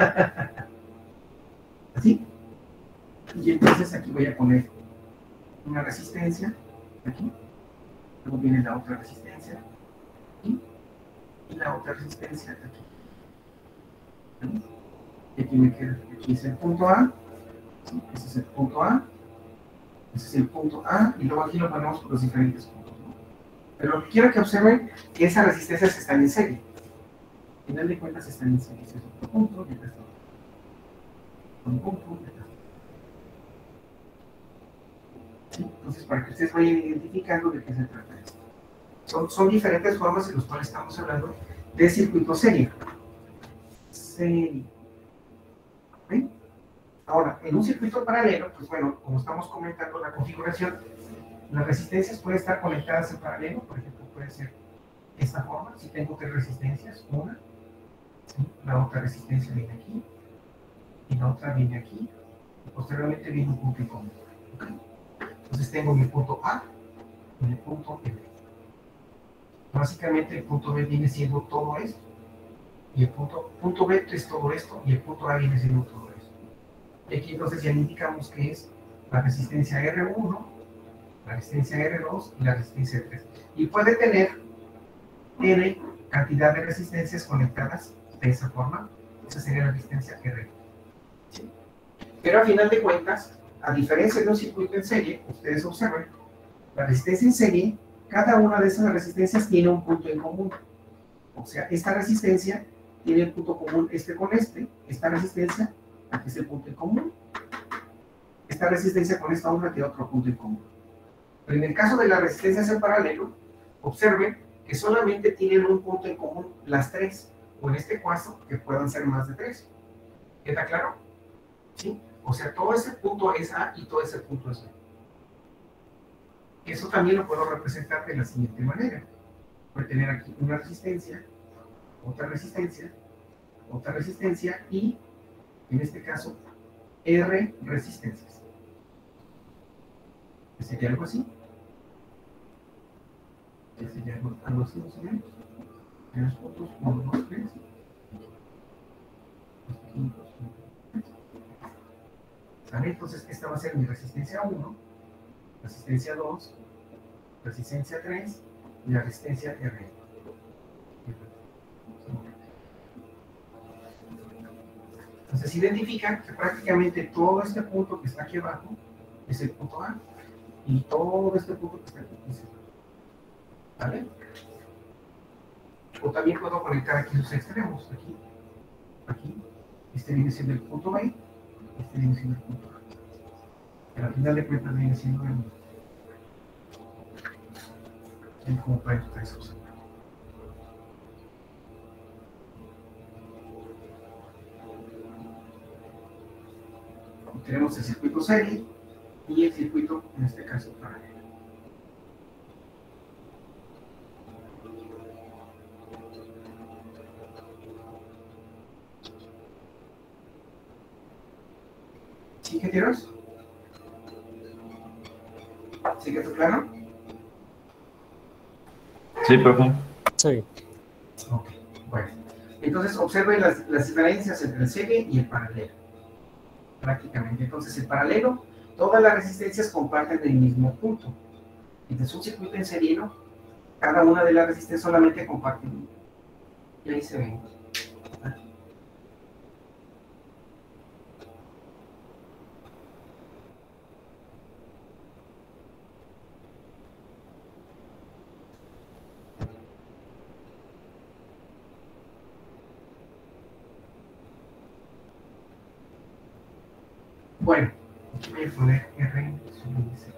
Así. Y entonces aquí voy a poner una resistencia, aquí. Luego viene la otra resistencia, aquí. Y la otra resistencia aquí. ¿Sí? Y aquí me queda, aquí es el punto A, ¿sí? Ese es el punto A, ese es el punto A, y luego aquí lo ponemos por los diferentes puntos, ¿no? Pero quiero que observen que esas resistencias están en serie. Al final de cuentas están en serie. Ese es otro punto, y acá está otro punto, y acá está. ¿Sí? Entonces, para que ustedes vayan identificando de qué se trata esto. Son diferentes formas en las cuales estamos hablando de circuito serie. Serie. ¿Okay? Ahora, en un circuito paralelo, pues bueno, como estamos comentando la configuración, las resistencias pueden estar conectadas en paralelo, por ejemplo, puede ser de esta forma, si tengo tres resistencias, una, ¿sí? La otra resistencia viene aquí, y la otra viene aquí, y posteriormente viene un punto en común. ¿Okay? Entonces tengo mi punto A y mi punto B. Básicamente el punto B viene siendo todo esto, y el punto B es todo esto, y el punto A viene siendo todo esto. Y aquí entonces ya indicamos que es la resistencia R1, la resistencia R2 y la resistencia R3. Y puede tener N cantidad de resistencias conectadas de esa forma. Esa sería la resistencia R. ¿Sí? Pero a final de cuentas, a diferencia de un circuito en serie, ustedes observen, la resistencia en serie, cada una de esas resistencias tiene un punto en común. O sea, esta resistencia tiene el punto común este con este, esta resistencia, aquí es el punto en común, esta resistencia con esta otra tiene otro punto en común. Pero en el caso de las resistencias en paralelo, observen que solamente tienen un punto en común las tres, o en este caso, que puedan ser más de tres. ¿Queda claro? ¿Sí? O sea, todo ese punto es A y todo ese punto es B. Eso también lo puedo representar de la siguiente manera. Voy a tener aquí una resistencia, otra resistencia, otra resistencia y, en este caso, R resistencias. ¿Sería algo así? Sería algo así, más o menos. En los puntos 1, 2, 3. ¿Sale? Entonces, esta va a ser mi resistencia 1, resistencia 2, resistencia 3 y la resistencia R. Entonces, identifican que prácticamente todo este punto que está aquí abajo es el punto A y todo este punto que está aquí es el punto. ¿Vale? O también puedo conectar aquí los extremos, aquí, aquí. Este viene siendo el punto B, este viene siendo el punto A. Pero al final de cuentas viene siendo el como para ustedes observar. Tenemos el circuito serie y el circuito, en este caso, paralelo. ¿Sí, ingenieros? ¿Sí quedó claro? Sí, profe. Sí. Ok, bueno. Entonces observen las diferencias entre el serie y el paralelo. Prácticamente. Entonces el paralelo, todas las resistencias comparten el mismo punto. Entonces un circuito en serie, ¿no? Cada una de las resistencias solamente comparte uno. Y ahí se ven. Bueno, voy a poner R en su índice.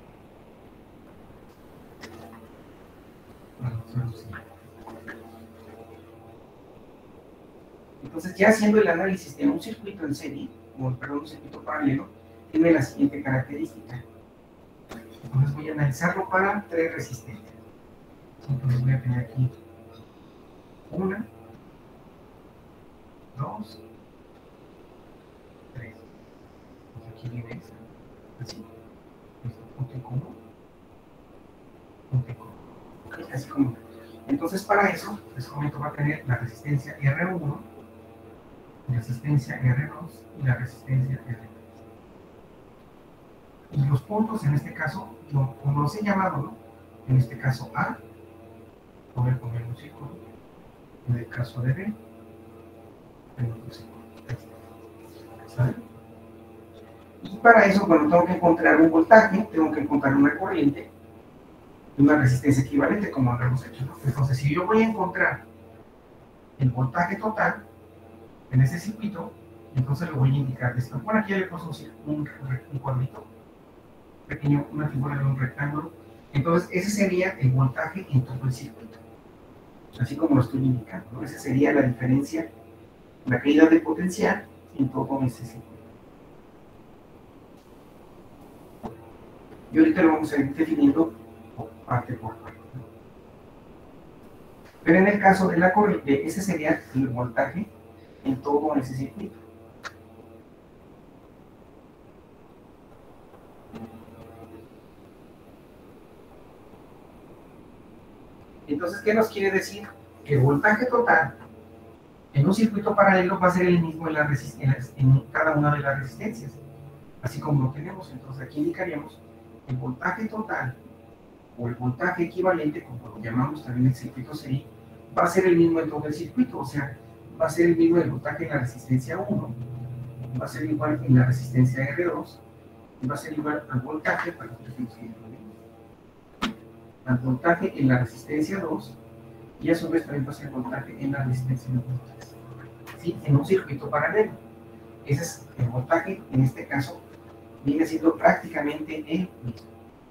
Entonces, ya haciendo el análisis de un circuito en serie, perdón, un circuito paralelo, tiene la siguiente característica. Entonces voy a analizarlo para tres resistencias. Entonces voy a tener aquí una, dos, tres. Entonces aquí viene esa, así. Punto en común, punto en común. Okay, así como. Entonces para eso, les comento, va a tener la resistencia R1, la resistencia R2 y la resistencia R3. Y los puntos, en este caso, como los he llamado, ¿no? En este caso A, voy a poner un círculo. En el caso de B, en otro círculo. ¿Sabe? Y para eso, bueno, tengo que encontrar un voltaje, tengo que encontrar una corriente y una resistencia equivalente, como habíamos hecho, ¿no? Entonces, si yo voy a encontrar el voltaje total en ese circuito, entonces lo voy a indicar de esta. Bueno, aquí ya le puse un cuadrito pequeño, una figura de un rectángulo. Entonces, ese sería el voltaje en todo el circuito. Así como lo estoy indicando, ¿no? Esa sería la diferencia, la caída de potencial en todo ese circuito. Y ahorita lo vamos a ir definiendo parte por parte. Pero en el caso de la corriente, ese sería el voltaje en todo ese circuito. Entonces, ¿qué nos quiere decir? Que el voltaje total en un circuito paralelo va a ser el mismo en cada una de las resistencias, así como lo tenemos. Entonces, aquí indicaríamos el voltaje total o el voltaje equivalente, como lo llamamos también el circuito serie, va a ser el mismo en todo el circuito, o sea, va a ser el mismo el voltaje en la resistencia 1, va a ser igual en la resistencia R2, y va a ser igual al voltaje, al voltaje en la resistencia 2, y a su vez también va a ser el voltaje en la resistencia 3, ¿sí? En un circuito paralelo. Ese es el voltaje, en este caso, viene siendo prácticamente el mismo.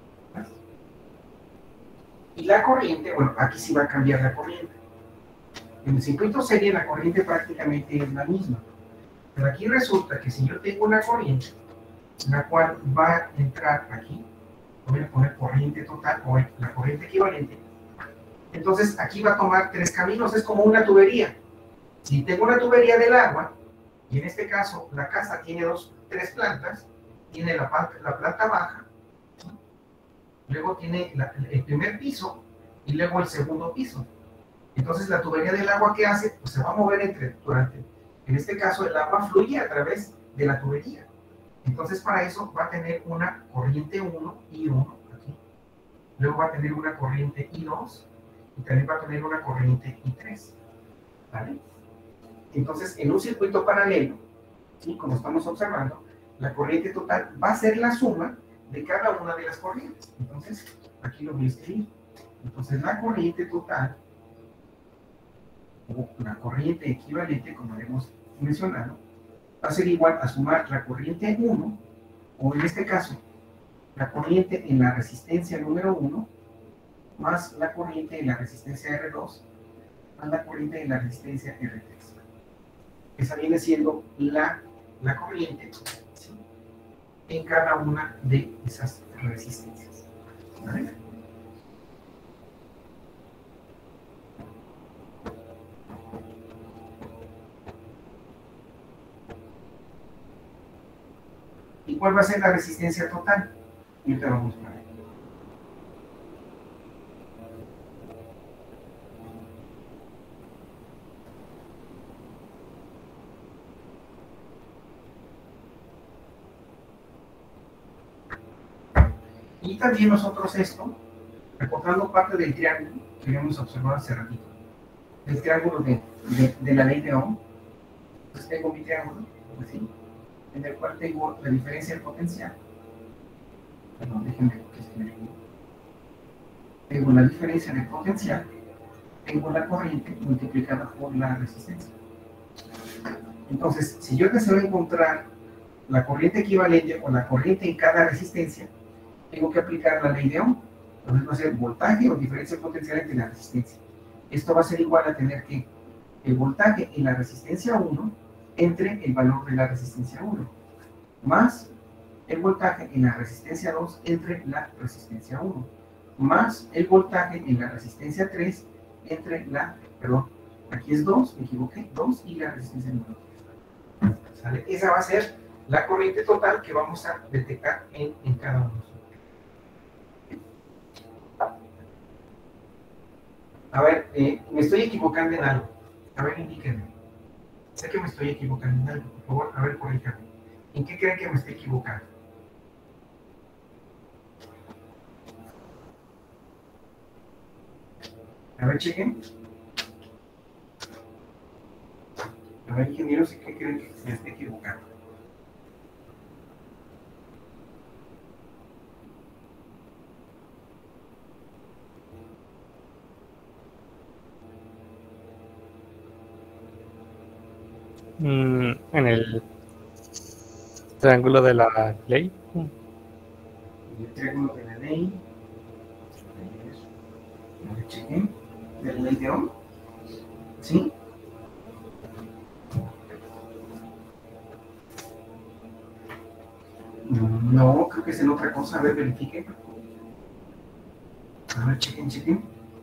Y la corriente, bueno, aquí sí va a cambiar la corriente. En el circuito serie la corriente prácticamente es la misma. Pero aquí resulta que si yo tengo una corriente, la cual va a entrar aquí, voy a poner corriente total o la corriente equivalente, entonces aquí va a tomar tres caminos, es como una tubería. Si tengo una tubería del agua, y en este caso la casa tiene tres plantas, tiene la planta baja, luego tiene el primer piso y luego el segundo piso. Entonces la tubería del agua, ¿qué hace? Pues se va a mover en este caso el agua fluye a través de la tubería. Entonces para eso va a tener una corriente 1, I1, aquí. Luego va a tener una corriente I2 y también va a tener una corriente I3. ¿Vale? Entonces en un circuito paralelo, ¿sí? Como estamos observando, la corriente total va a ser la suma de cada una de las corrientes. Entonces aquí lo voy a escribir. Entonces la corriente total o la corriente equivalente, como hemos mencionado, va a ser igual a sumar la corriente 1, o en este caso, la corriente en la resistencia número 1, más la corriente en la resistencia R2, más la corriente en la resistencia R3. Esa viene siendo la corriente, ¿sí? En cada una de esas resistencias. ¿Vale? ¿Y cuál va a ser la resistencia total? Y ahorita vamos para ahí. Y también nosotros esto, recordando parte del triángulo que habíamos observado hace ratito, el triángulo de la ley de Ohm, pues tengo mi triángulo, ¿sí? En el cual tengo la diferencia del potencial. Perdón, déjenme escribir. Tengo la diferencia del potencial, tengo la corriente multiplicada por la resistencia. Entonces, si yo deseo encontrar la corriente equivalente o la corriente en cada resistencia, tengo que aplicar la ley de Ohm. Entonces va a ser voltaje o diferencia potencial entre la resistencia. Esto va a ser igual a tener que el voltaje en la resistencia 1 entre el valor de la resistencia 1, más el voltaje en la resistencia 2 entre la resistencia 1, más el voltaje en la resistencia 3 entre perdón, aquí es 2, me equivoqué, 2 y la resistencia número 3. ¿Sale? Esa va a ser la corriente total que vamos a detectar en cada uno. A ver, me estoy equivocando en algo. A ver, indíquenme. Sé que me estoy equivocando en algo. Por favor, a ver, corríjame. ¿En qué creen que me estoy equivocando? A ver, chequen. A ver, ingenieros, ¿en qué creen que me estoy equivocando? En el triángulo de la ley. El triángulo de la ley. A ver, chequen. De la ley de Ohm. ¿Sí? No, creo que es en otra cosa. A ver, verifique. A ver, chequen.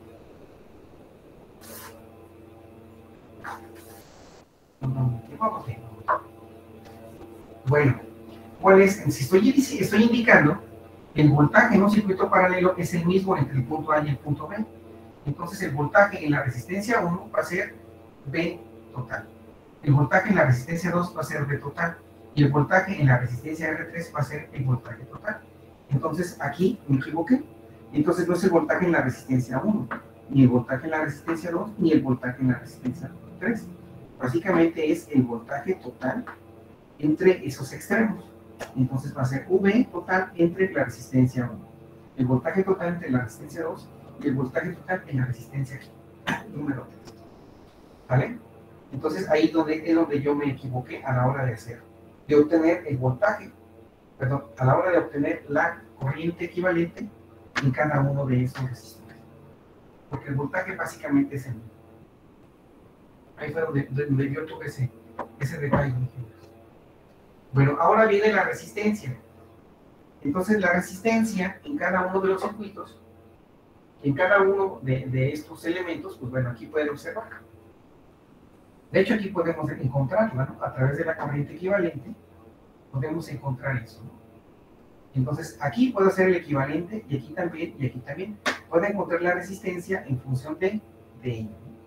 Bueno, ¿cuál es? Si estoy indicando que el voltaje en un circuito paralelo es el mismo entre el punto A y el punto B. Entonces el voltaje en la resistencia 1 va a ser B total. El voltaje en la resistencia 2 va a ser B total. Y el voltaje en la resistencia R3 va a ser el voltaje total. Entonces aquí me equivoqué. Entonces no es el voltaje en la resistencia 1, ni el voltaje en la resistencia 2, ni el voltaje en la resistencia 3. Básicamente es el voltaje total entre esos extremos. Entonces va a ser V total entre la resistencia 1, el voltaje total entre la resistencia 2 y el voltaje total en la resistencia número 3. ¿Vale? Entonces ahí es donde yo me equivoqué a la hora de obtener el voltaje, perdón, a la hora de obtener la corriente equivalente en cada uno de esos resistores. Porque el voltaje básicamente es el mismo. Ahí fue donde yo tuve ese detalle. Bueno, ahora viene la resistencia. Entonces la resistencia en cada uno de los circuitos, en cada uno de estos elementos, pues bueno, aquí pueden observar. De hecho, aquí podemos encontrarla, ¿no? A través de la corriente equivalente, podemos encontrar eso, ¿no? Entonces, aquí puedo hacer el equivalente, y aquí también, y aquí también. Puedo encontrar la resistencia en función de ello.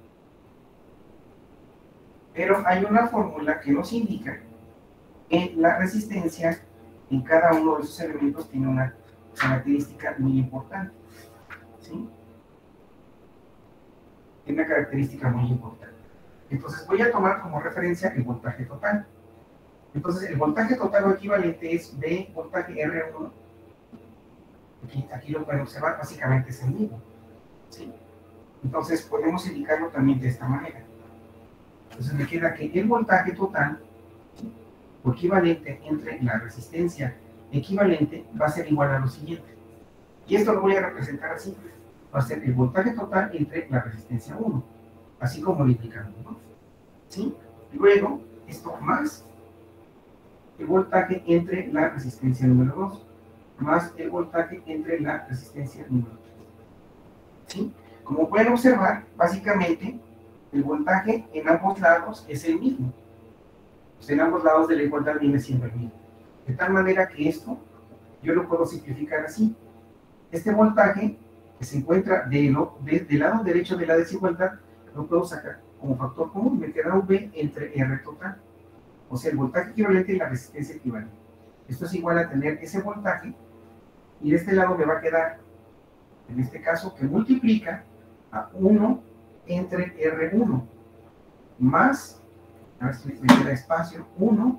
Pero hay una fórmula que nos indica que la resistencia en cada uno de esos elementos tiene una característica muy importante. ¿Sí? Tiene una característica muy importante. Entonces voy a tomar como referencia el voltaje total. Entonces el voltaje total o equivalente es B voltaje R1. Aquí lo pueden observar, básicamente es el mismo. ¿Sí? Entonces podemos indicarlo también de esta manera. Entonces me queda que el voltaje total, ¿sí?, o equivalente entre la resistencia equivalente va a ser igual a lo siguiente. Y esto lo voy a representar así. Va a ser el voltaje total entre la resistencia 1, así como lo indicamos, ¿no? ¿Sí? Luego, esto más el voltaje entre la resistencia número 2, más el voltaje entre la resistencia número 3. ¿Sí? Como pueden observar, básicamente, el voltaje en ambos lados es el mismo. Pues en ambos lados de la igualdad viene siendo el mismo. De tal manera que esto, yo lo puedo simplificar así. Este voltaje que se encuentra del lado derecho de la desigualdad, lo puedo sacar como factor común. Me queda V entre R total. O sea, el voltaje equivalente y la resistencia equivalente. Esto es igual a tener ese voltaje, y de este lado me va a quedar, en este caso, que multiplica a 1 entre R1, más, a ver si me queda espacio, 1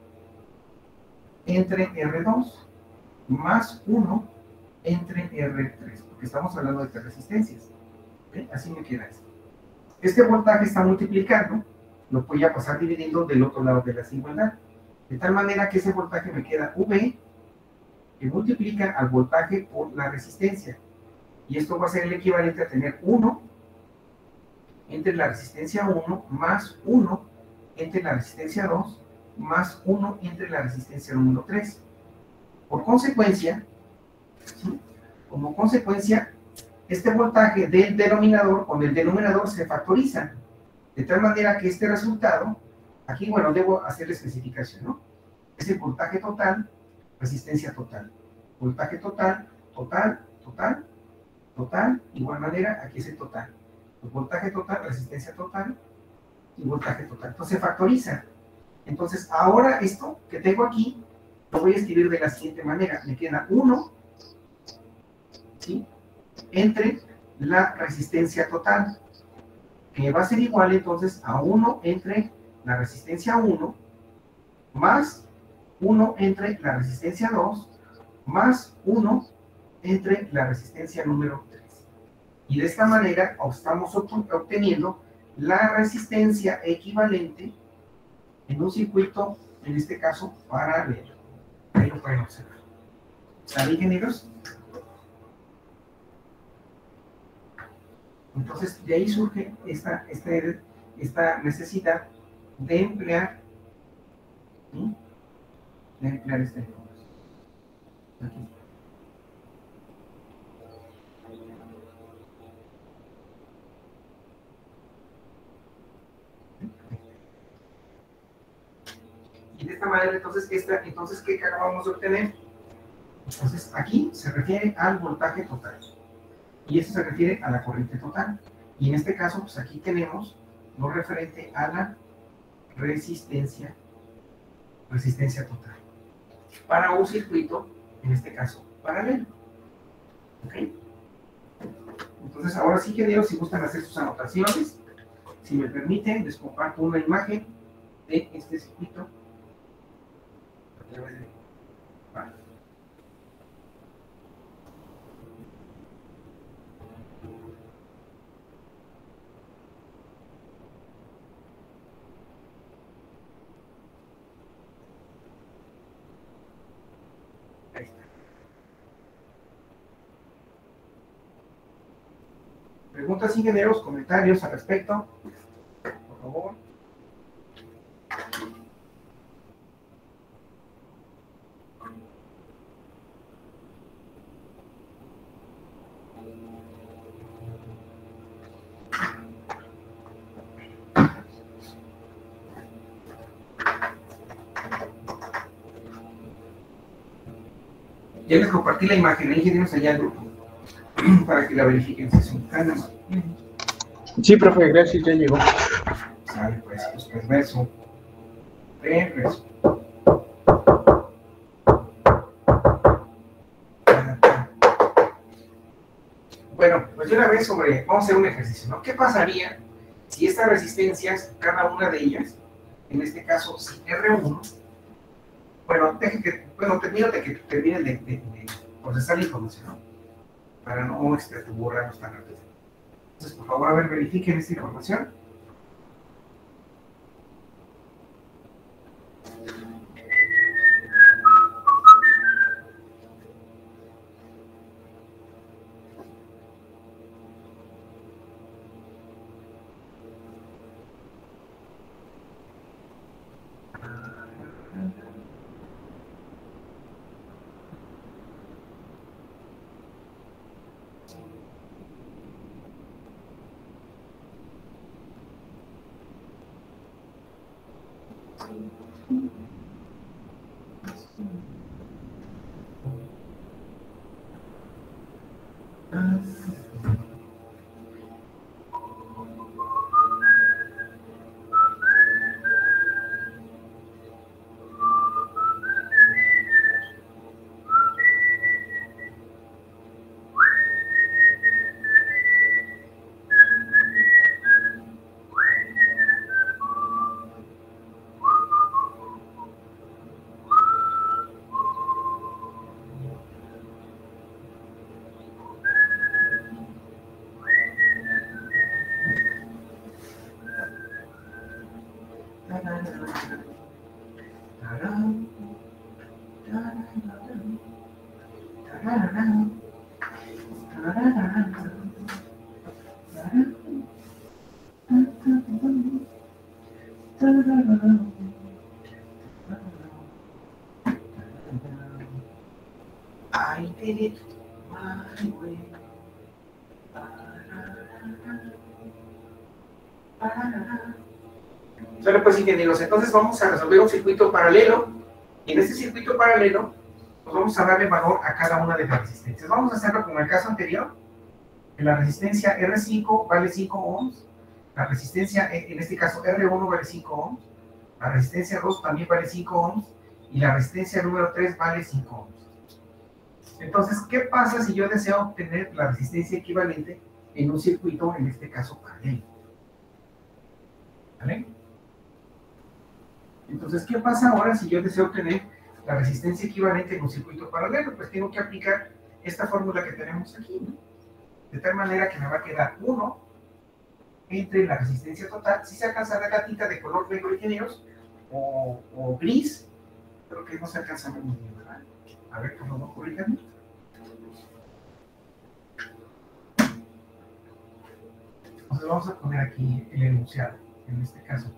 entre R2, más 1 entre R3, porque estamos hablando de 3 resistencias. ¿Okay? Así me queda esto. Este voltaje está multiplicando, lo voy a pasar dividiendo del otro lado de la desigualdad, de tal manera que ese voltaje me queda V, que multiplica al voltaje por la resistencia. Y esto va a ser el equivalente a tener 1 entre la resistencia 1 más 1 entre la resistencia 2 más 1 entre la resistencia número 3. Por consecuencia, ¿sí?, como consecuencia, este voltaje del denominador con el denominador se factoriza, de tal manera que este resultado, aquí, bueno, debo hacer la especificación, ¿no? Es el voltaje total, resistencia total. Voltaje total, total, total, total, igual manera, aquí es el total. El voltaje total, resistencia total y voltaje total. Entonces se factoriza. Entonces ahora esto que tengo aquí lo voy a escribir de la siguiente manera. Me queda 1, ¿sí?, entre la resistencia total, que va a ser igual entonces a 1 entre la resistencia 1 más 1 entre la resistencia 2 más 1 entre la resistencia número 3. Y de esta manera estamos obteniendo la resistencia equivalente en un circuito, en este caso, paralelo. Ahí lo pueden observar. ¿Están, ingenieros? Entonces, de ahí surge esta necesidad de emplear, ¿sí?, de emplear esta información. Aquí. Y de esta manera, entonces, ¿qué acabamos de obtener? Entonces, aquí se refiere al voltaje total. Y eso se refiere a la corriente total. Y en este caso, pues aquí tenemos lo referente a la resistencia total. Para un circuito, en este caso, paralelo. ¿Ok? Entonces, ahora sí, ingenieros, si gustan hacer sus anotaciones, si me permiten, les comparto una imagen de este circuito. Vale. Ahí está. Preguntas, ingenieros, comentarios al respecto, por favor. Ya les compartí la imagen, ingenieros, allá al grupo, para que la verifiquen si son tan amables. Sí, profe, gracias, ya llegó. Sale, pues perverso. Perverso. Bueno, pues de una vez vamos a hacer un ejercicio, ¿no? ¿Qué pasaría si estas resistencias, cada una de ellas, en este caso, si R1, bueno, termino de que terminen de procesar la información, ¿no? Para no borrarnos tan rápido. Entonces, por favor, a ver, verifiquen esta información. I did it my way. Solo pues, ingenieros, entonces vamos a resolver un circuito paralelo, y en este circuito paralelo pues vamos a darle valor a cada una de las resistencias. Vamos a hacerlo como en el caso anterior, que la resistencia R5 vale 5 ohms, la resistencia, en este caso R1 vale 5 ohms, la resistencia 2 también vale 5 ohms, y la resistencia número 3 vale 5 ohms. Entonces, ¿qué pasa si yo deseo obtener la resistencia equivalente en un circuito, en este caso paralelo? ¿Vale? Entonces, ¿qué pasa ahora si yo deseo obtener la resistencia equivalente en un circuito paralelo? Pues tengo que aplicar esta fórmula que tenemos aquí, ¿no? De tal manera que me va a quedar 1 entre la resistencia total. Si se alcanza a ver la tinta de color negro, ingenieros, o gris, creo que no se alcanza a ver muy bien, ¿verdad? A ver, por favor, corríjanme. Entonces vamos a poner aquí el enunciado, en este caso,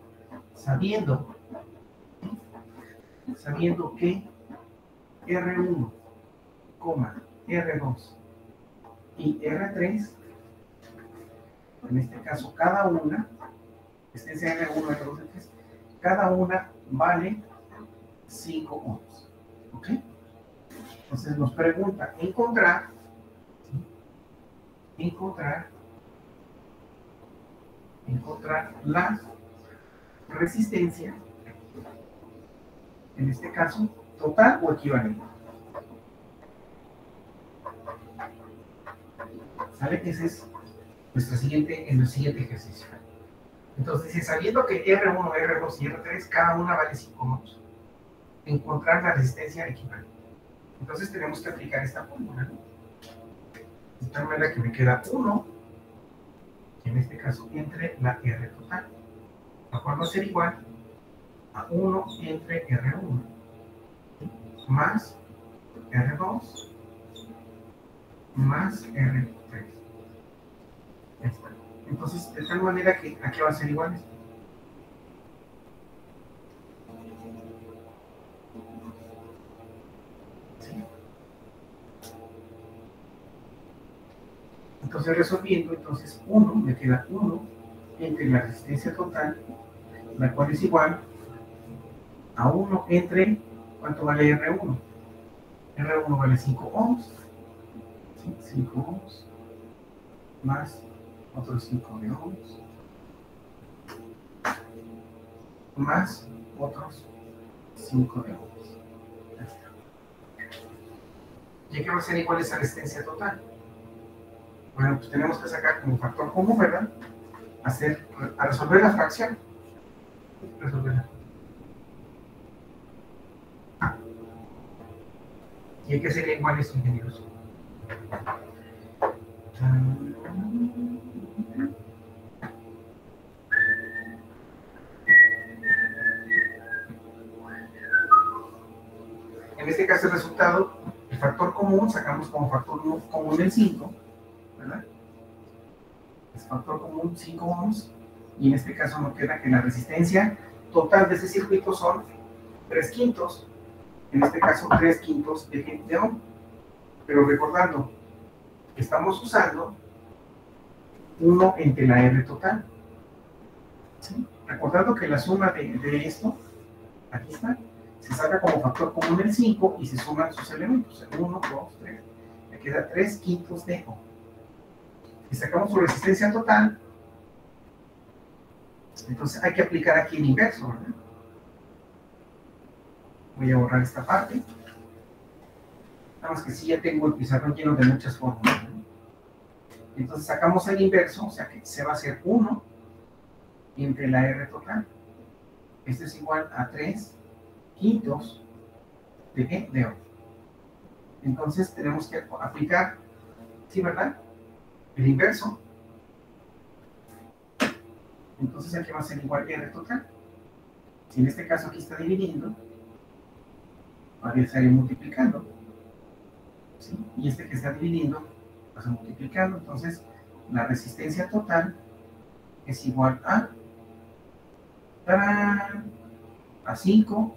sabiendo que R1 R2 y R3, en este caso cada una, este es R1, R2, R3, cada una vale 5 ohms. ¿Ok? Entonces nos pregunta encontrar la resistencia, en este caso, total o equivalente. ¿Sale? Ese es nuestro siguiente ejercicio. Entonces, sabiendo que R1, R2 y R3, cada una vale 5 ohms, encontrar la resistencia equivalente. Entonces tenemos que aplicar esta fórmula, ¿no? De tal manera que me queda 1, en este caso, entre la R total, lo cual va a ser igual a 1 entre R1 más R2 más R3. Entonces, de tal manera que aquí va a ser igual esto. ¿Sí? Entonces, resolviendo, entonces 1, me queda 1 entre la resistencia total, la cual es igual a 1 entre, ¿cuánto vale R1? R1 vale 5 ohms, ¿sí? 5 ohms, más otros 5 de ohms, más otros 5 de ohms. ¿Y qué va a ser igual a esa resistencia total? Bueno, pues tenemos que sacar como factor común, ¿verdad? A resolver la fracción. Resolverla. ¿Y qué sería igual a esto, ingenieros? En este caso el resultado, el factor común, sacamos como factor común el 5, ¿verdad? Es factor común 5 ohms, y en este caso nos queda que la resistencia total de ese circuito son 3 quintos, en este caso 3 quintos de ohm. Pero recordando, estamos usando 1 entre la R total. ¿Sí? Recordando que la suma de esto, aquí está, se saca como factor común el 5 y se suman sus elementos, 1, 2, 3. Me queda 3 quintos de ohm. Y sacamos su resistencia total. Entonces hay que aplicar aquí el inverso, ¿verdad? Voy a borrar esta parte. Nada más que sí ya tengo el pizarrón lleno de muchas fórmulas, ¿no? Entonces sacamos el inverso, o sea que se va a hacer 1 entre la R total. Esto es igual a 3 quintos de ¿qué? De ohm. Entonces tenemos que aplicar, ¿sí, verdad? El inverso. Entonces aquí va a ser igual a R total. Si en este caso aquí está dividiendo, ahora estaría multiplicando. ¿Sí? Y este que está dividiendo, va a ser multiplicando. Entonces la resistencia total es igual a 5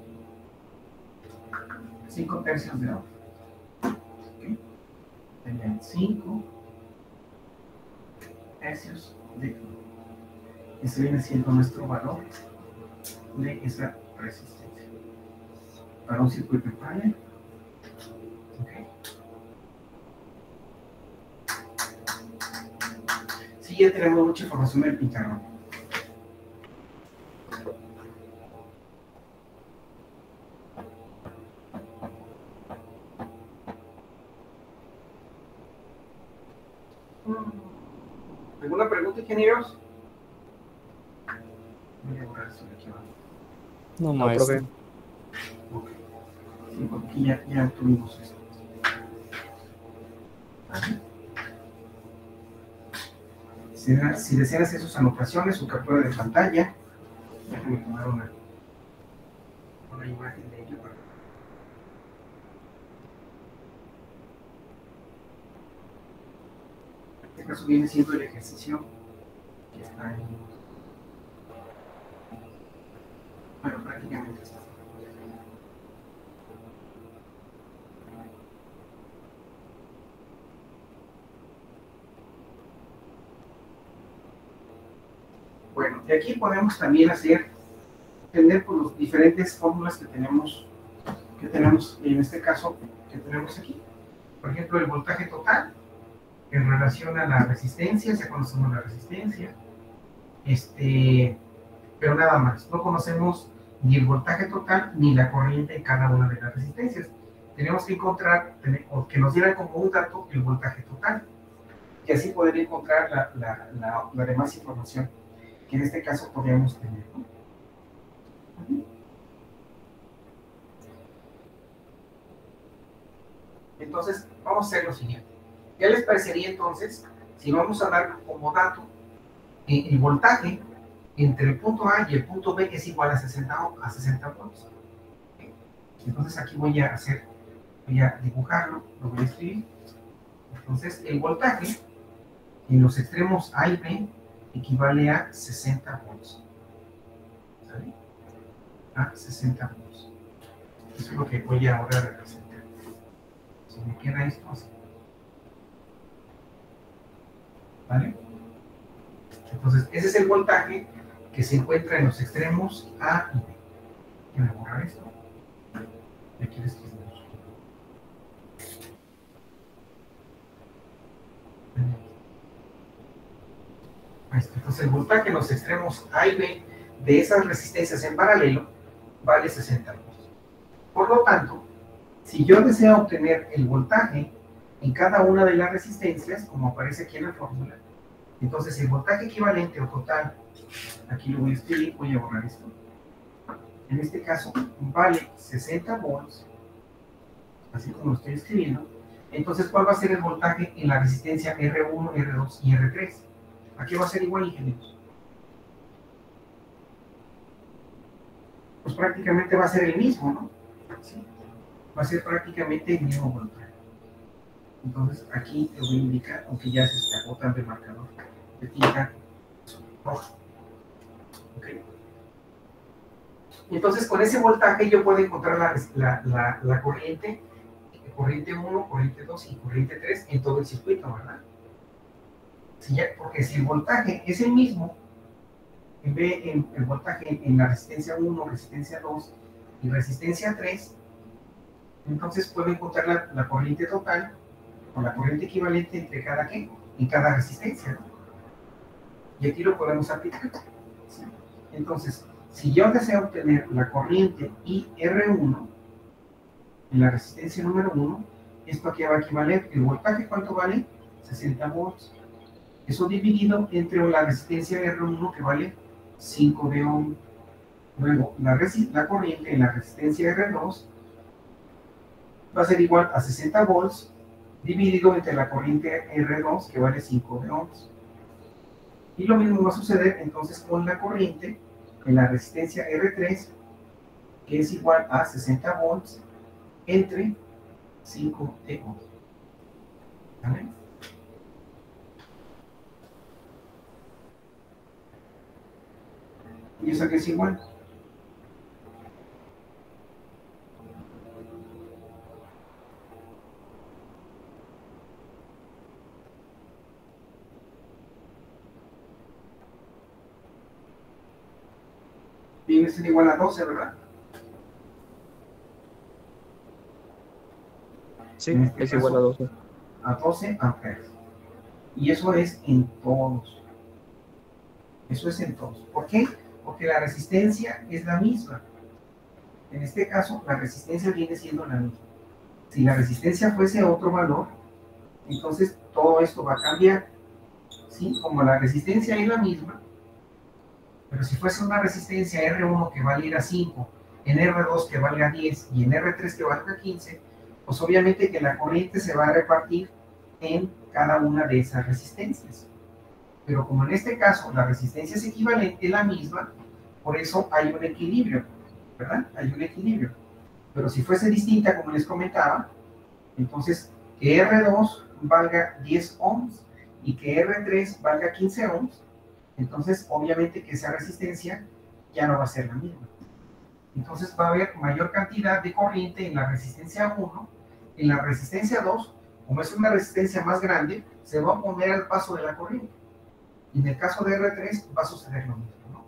tercios de ohm. ¿Okay? Tenían 5 tercios de ohm. Ese viene siendo nuestro valor de esa resistencia para un circuito en panel. ¿Okay? Sí, ya tenemos mucha información del pizarrón. ¿Alguna pregunta, ingenieros? Voy a borrar esto de aquí abajo. No, No, maestro. profe. Ok. Sí, porque aquí ya tuvimos esto. ¿Vale? Si desean hacer sus anotaciones, su captura de pantalla, déjenme tomar una imagen de ello. En este caso viene siendo el ejercicio que está ahí. Bueno, prácticamente está. Y aquí podemos también tener por las diferentes fórmulas que tenemos en este caso, que tenemos aquí. Por ejemplo, el voltaje total en relación a la resistencia, ya conocemos la resistencia, pero nada más, no conocemos ni el voltaje total ni la corriente en cada una de las resistencias. Tenemos que encontrar, o que nos dieran como un dato, el voltaje total, y así poder encontrar la demás información que en este caso podríamos tener, ¿no? Entonces, vamos a hacer lo siguiente. ¿Qué les parecería entonces si vamos a dar como dato el voltaje entre el punto A y el punto B, que es igual a 60 volts? Entonces aquí voy a dibujarlo, lo voy a escribir. Entonces, el voltaje en los extremos A y B equivale a 60 volts. ¿Sale? A 60 volts. Eso es lo que voy a ahora representar. Si me queda esto así. ¿Vale? Entonces, ese es el voltaje que se encuentra en los extremos A y B. Voy a borrar esto. Y aquí les escribimos. Entonces, el voltaje en los extremos A y B de esas resistencias en paralelo vale 60 volts. Por lo tanto, si yo deseo obtener el voltaje en cada una de las resistencias, como aparece aquí en la fórmula, entonces el voltaje equivalente o total, aquí lo voy a escribir, voy a borrar esto, en este caso vale 60 volts, así como lo estoy escribiendo. Entonces, ¿cuál va a ser el voltaje en la resistencia R1, R2 y R3? Aquí va a ser igual, ingenieros. Pues prácticamente va a ser el mismo, ¿no? ¿Sí? Va a ser prácticamente el mismo voltaje. Entonces, aquí te voy a indicar, aunque ya se está agotando el marcador de tinta rojo. ¿Ok? Entonces, con ese voltaje yo puedo encontrar la corriente 1, corriente 2 y corriente 3 en todo el circuito, ¿verdad? Sí, porque si el voltaje es el mismo, el voltaje en la resistencia 1, resistencia 2 y resistencia 3, entonces puedo encontrar la corriente total o la corriente equivalente entre en cada resistencia, ¿no? Y aquí lo podemos aplicar. ¿Sí? Entonces, si yo deseo obtener la corriente IR1 en la resistencia número 1, esto aquí va a equivaler, el voltaje, ¿cuánto vale? 60 volts. Eso dividido entre la resistencia R1 que vale 5 de ohm. Luego, la corriente en la resistencia R2 va a ser igual a 60 volts dividido entre la corriente R2 que vale 5 de ohms. Y lo mismo va a suceder entonces con la corriente en la resistencia R3 que es igual a 60 volts entre 5 de ohms. ¿Vale? ¿Y eso qué es igual? Viene a ser igual a 12, ¿verdad? Sí, es igual a 12. A 12 amperes. Y eso es en todos. Eso es en todos. ¿Por qué? Porque la resistencia es la misma. En este caso, la resistencia viene siendo la misma. Si la resistencia fuese otro valor, entonces todo esto va a cambiar. ¿Sí? Como la resistencia es la misma, pero si fuese una resistencia R1 que valga 5, en R2 que valga 10 y en R3 que valga 15, pues obviamente que la corriente se va a repartir en cada una de esas resistencias. Pero como en este caso la resistencia es equivalente, la misma, por eso hay un equilibrio, ¿verdad? Hay un equilibrio. Pero si fuese distinta, como les comentaba, entonces que R2 valga 10 ohms y que R3 valga 15 ohms, entonces obviamente que esa resistencia ya no va a ser la misma. Entonces va a haber mayor cantidad de corriente en la resistencia 1, en la resistencia 2, como es una resistencia más grande, se va a oponer al paso de la corriente. Y en el caso de R3 va a suceder lo mismo, ¿no?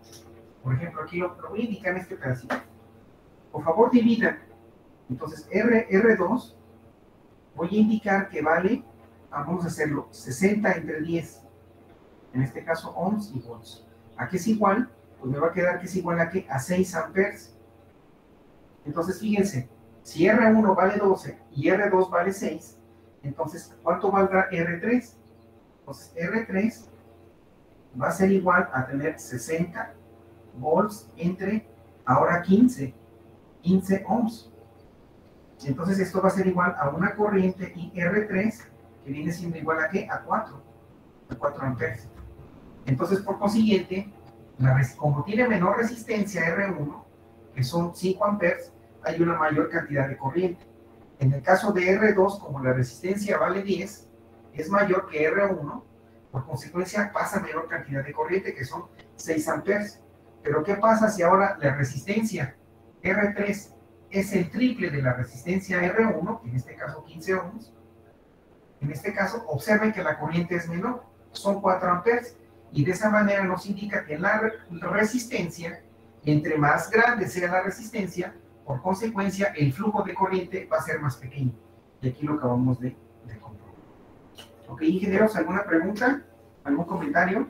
Por ejemplo, aquí lo voy a indicar en este pedacito. Por favor, dividan. Entonces, R2, voy a indicar que vale, vamos a hacerlo, 60 entre 10. En este caso, ohms y volts. ¿A qué es igual? Pues me va a quedar que es igual a ¿qué? A 6 amperes. Entonces, fíjense, si R1 vale 12 y R2 vale 6, entonces, ¿cuánto valdrá R3? Entonces, R3 va a ser igual a tener 60 volts entre, ahora 15 ohms. Entonces, esto va a ser igual a una corriente R3, que viene siendo igual a ¿qué? A 4 amperes. Entonces, por consiguiente, como tiene menor resistencia R1, que son 5 amperes, hay una mayor cantidad de corriente. En el caso de R2, como la resistencia vale 10, es mayor que R1, por consecuencia pasa menor cantidad de corriente, que son 6 amperes. Pero ¿qué pasa si ahora la resistencia R3 es el triple de la resistencia R1, en este caso 15 ohms? En este caso, observen que la corriente es menor, son 4 amperes, y de esa manera nos indica que la resistencia, entre más grande sea la resistencia, por consecuencia, el flujo de corriente va a ser más pequeño. Y aquí lo acabamos de comprobar. Ok, ingenieros, ¿alguna pregunta? ¿Algún comentario?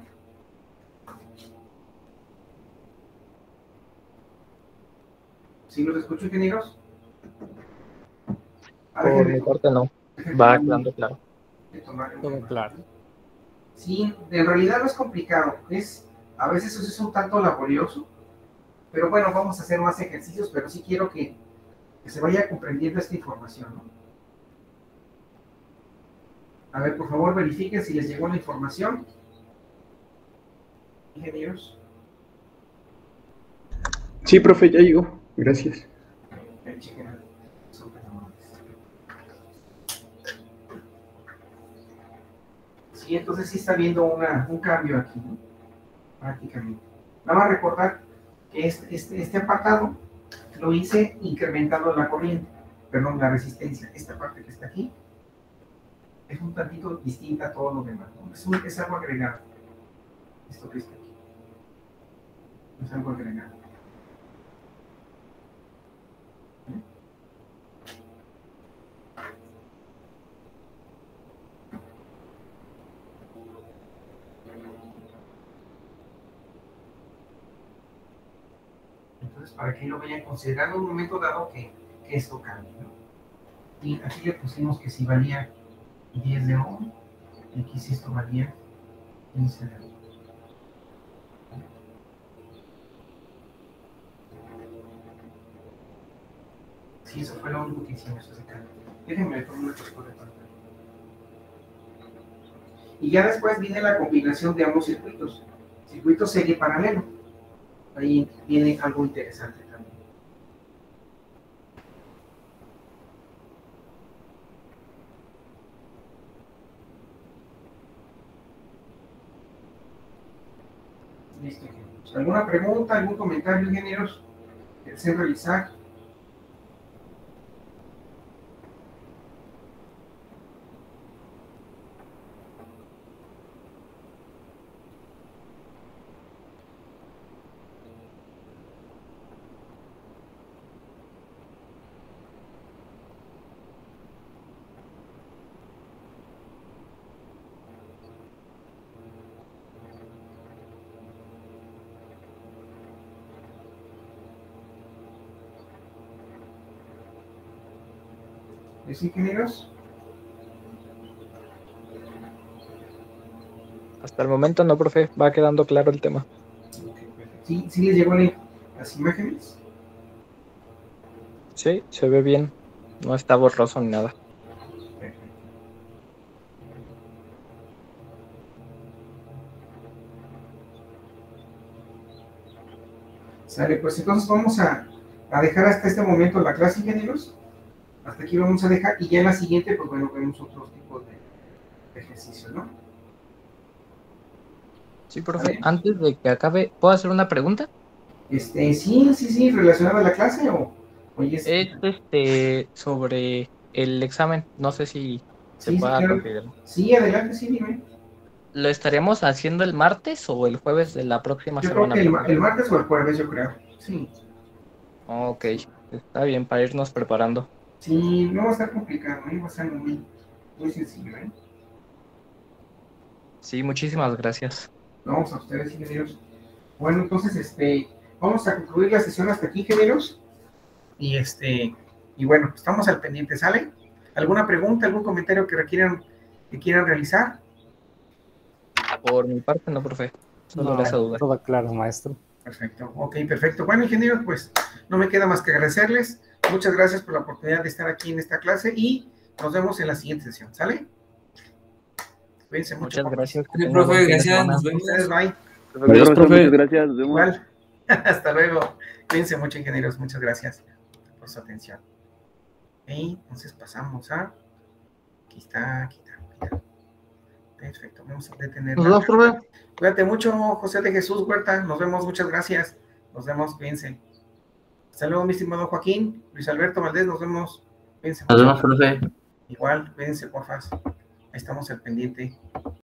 ¿Sí los escucho, ingenieros? Por mi parte no. Va quedando claro. Todo claro. Sí, en realidad no es complicado. A veces es un tanto laborioso. Pero bueno, vamos a hacer más ejercicios, pero sí quiero que se vaya comprendiendo esta información, ¿no? A ver, por favor, verifiquen si les llegó la información. Ingenieros. Sí, profe, ya llegó. Gracias. Sí, entonces sí está viendo un cambio aquí, ¿no? Prácticamente. Nada más recordar que este apartado lo hice incrementando la corriente, perdón, la resistencia. Esta parte que está aquí es un tantito distinta a todo lo demás, ¿no? Es algo agregado. Esto que está aquí. Es algo agregado. Entonces, para que lo vayan considerando en un momento dado que esto cambie, ¿no? Y aquí le pusimos que si valía 10 de ohm, y aquí si esto valía 15 de ohm. Sí, eso fue lo único que hicimos ese cambio. Déjenme poner una cosa de pantalla. Y ya después viene la combinación de ambos circuitos. Circuito serie paralelo. Ahí viene algo interesante también. Listo. ¿Alguna pregunta, algún comentario, ingenieros, que deseen realizar? ¿Es ingenieros? Hasta el momento no, profe. Va quedando claro el tema. ¿Sí, sí les llegó las imágenes? Sí, se ve bien. No está borroso ni nada. Perfecto. Sale, pues entonces vamos a dejar hasta este momento la clase, ingenieros. Hasta aquí vamos a dejar, y ya en la siguiente, pues bueno, vemos otros tipos de ejercicios, ¿no? Sí, profe. Antes de que acabe, ¿puedo hacer una pregunta? Sí, relacionada a la clase o ya Es sobre el examen. No sé si se sí, pueda claro. considerar. Sí, adelante, sí, dime. ¿lo estaríamos haciendo el martes o el jueves de la próxima Yo creo semana? que el martes o el jueves, yo creo. Sí. Ok, está bien para irnos preparando. Sí, no va a estar complicado, ¿eh? Va a ser muy sencillo, ¿eh? Sí, muchísimas gracias. Vamos a ustedes, ingenieros. Bueno, entonces, vamos a concluir la sesión hasta aquí, ingenieros. Y bueno, estamos al pendiente, ¿sale? ¿Alguna pregunta, algún comentario que quieran realizar? Por mi parte, no, profe. Solo era esa duda. Todo claro, maestro. Perfecto, ok, perfecto. Bueno, ingenieros, pues no me queda más que agradecerles. Muchas gracias por la oportunidad de estar aquí en esta clase y nos vemos en la siguiente sesión, ¿sale? Cuídense mucho. Muchas gracias. Sí, profe, gracias. Nos vemos. Ustedes, bye. Adiós, profe. Muchas gracias, nos vemos. Igual. Hasta luego. Cuídense mucho, ingenieros. Muchas gracias por su atención. Y entonces pasamos a... Aquí está. Perfecto, vamos a detener. Nos vemos, profe. Cuídate mucho, José de Jesús Huerta. Nos vemos, muchas gracias. Nos vemos, cuídense. Hasta luego, mi estimado Joaquín. Luis Alberto Valdés, nos vemos. Cuídense. Nos vemos, profe. Igual, cuídense, porfa. Ahí estamos al pendiente.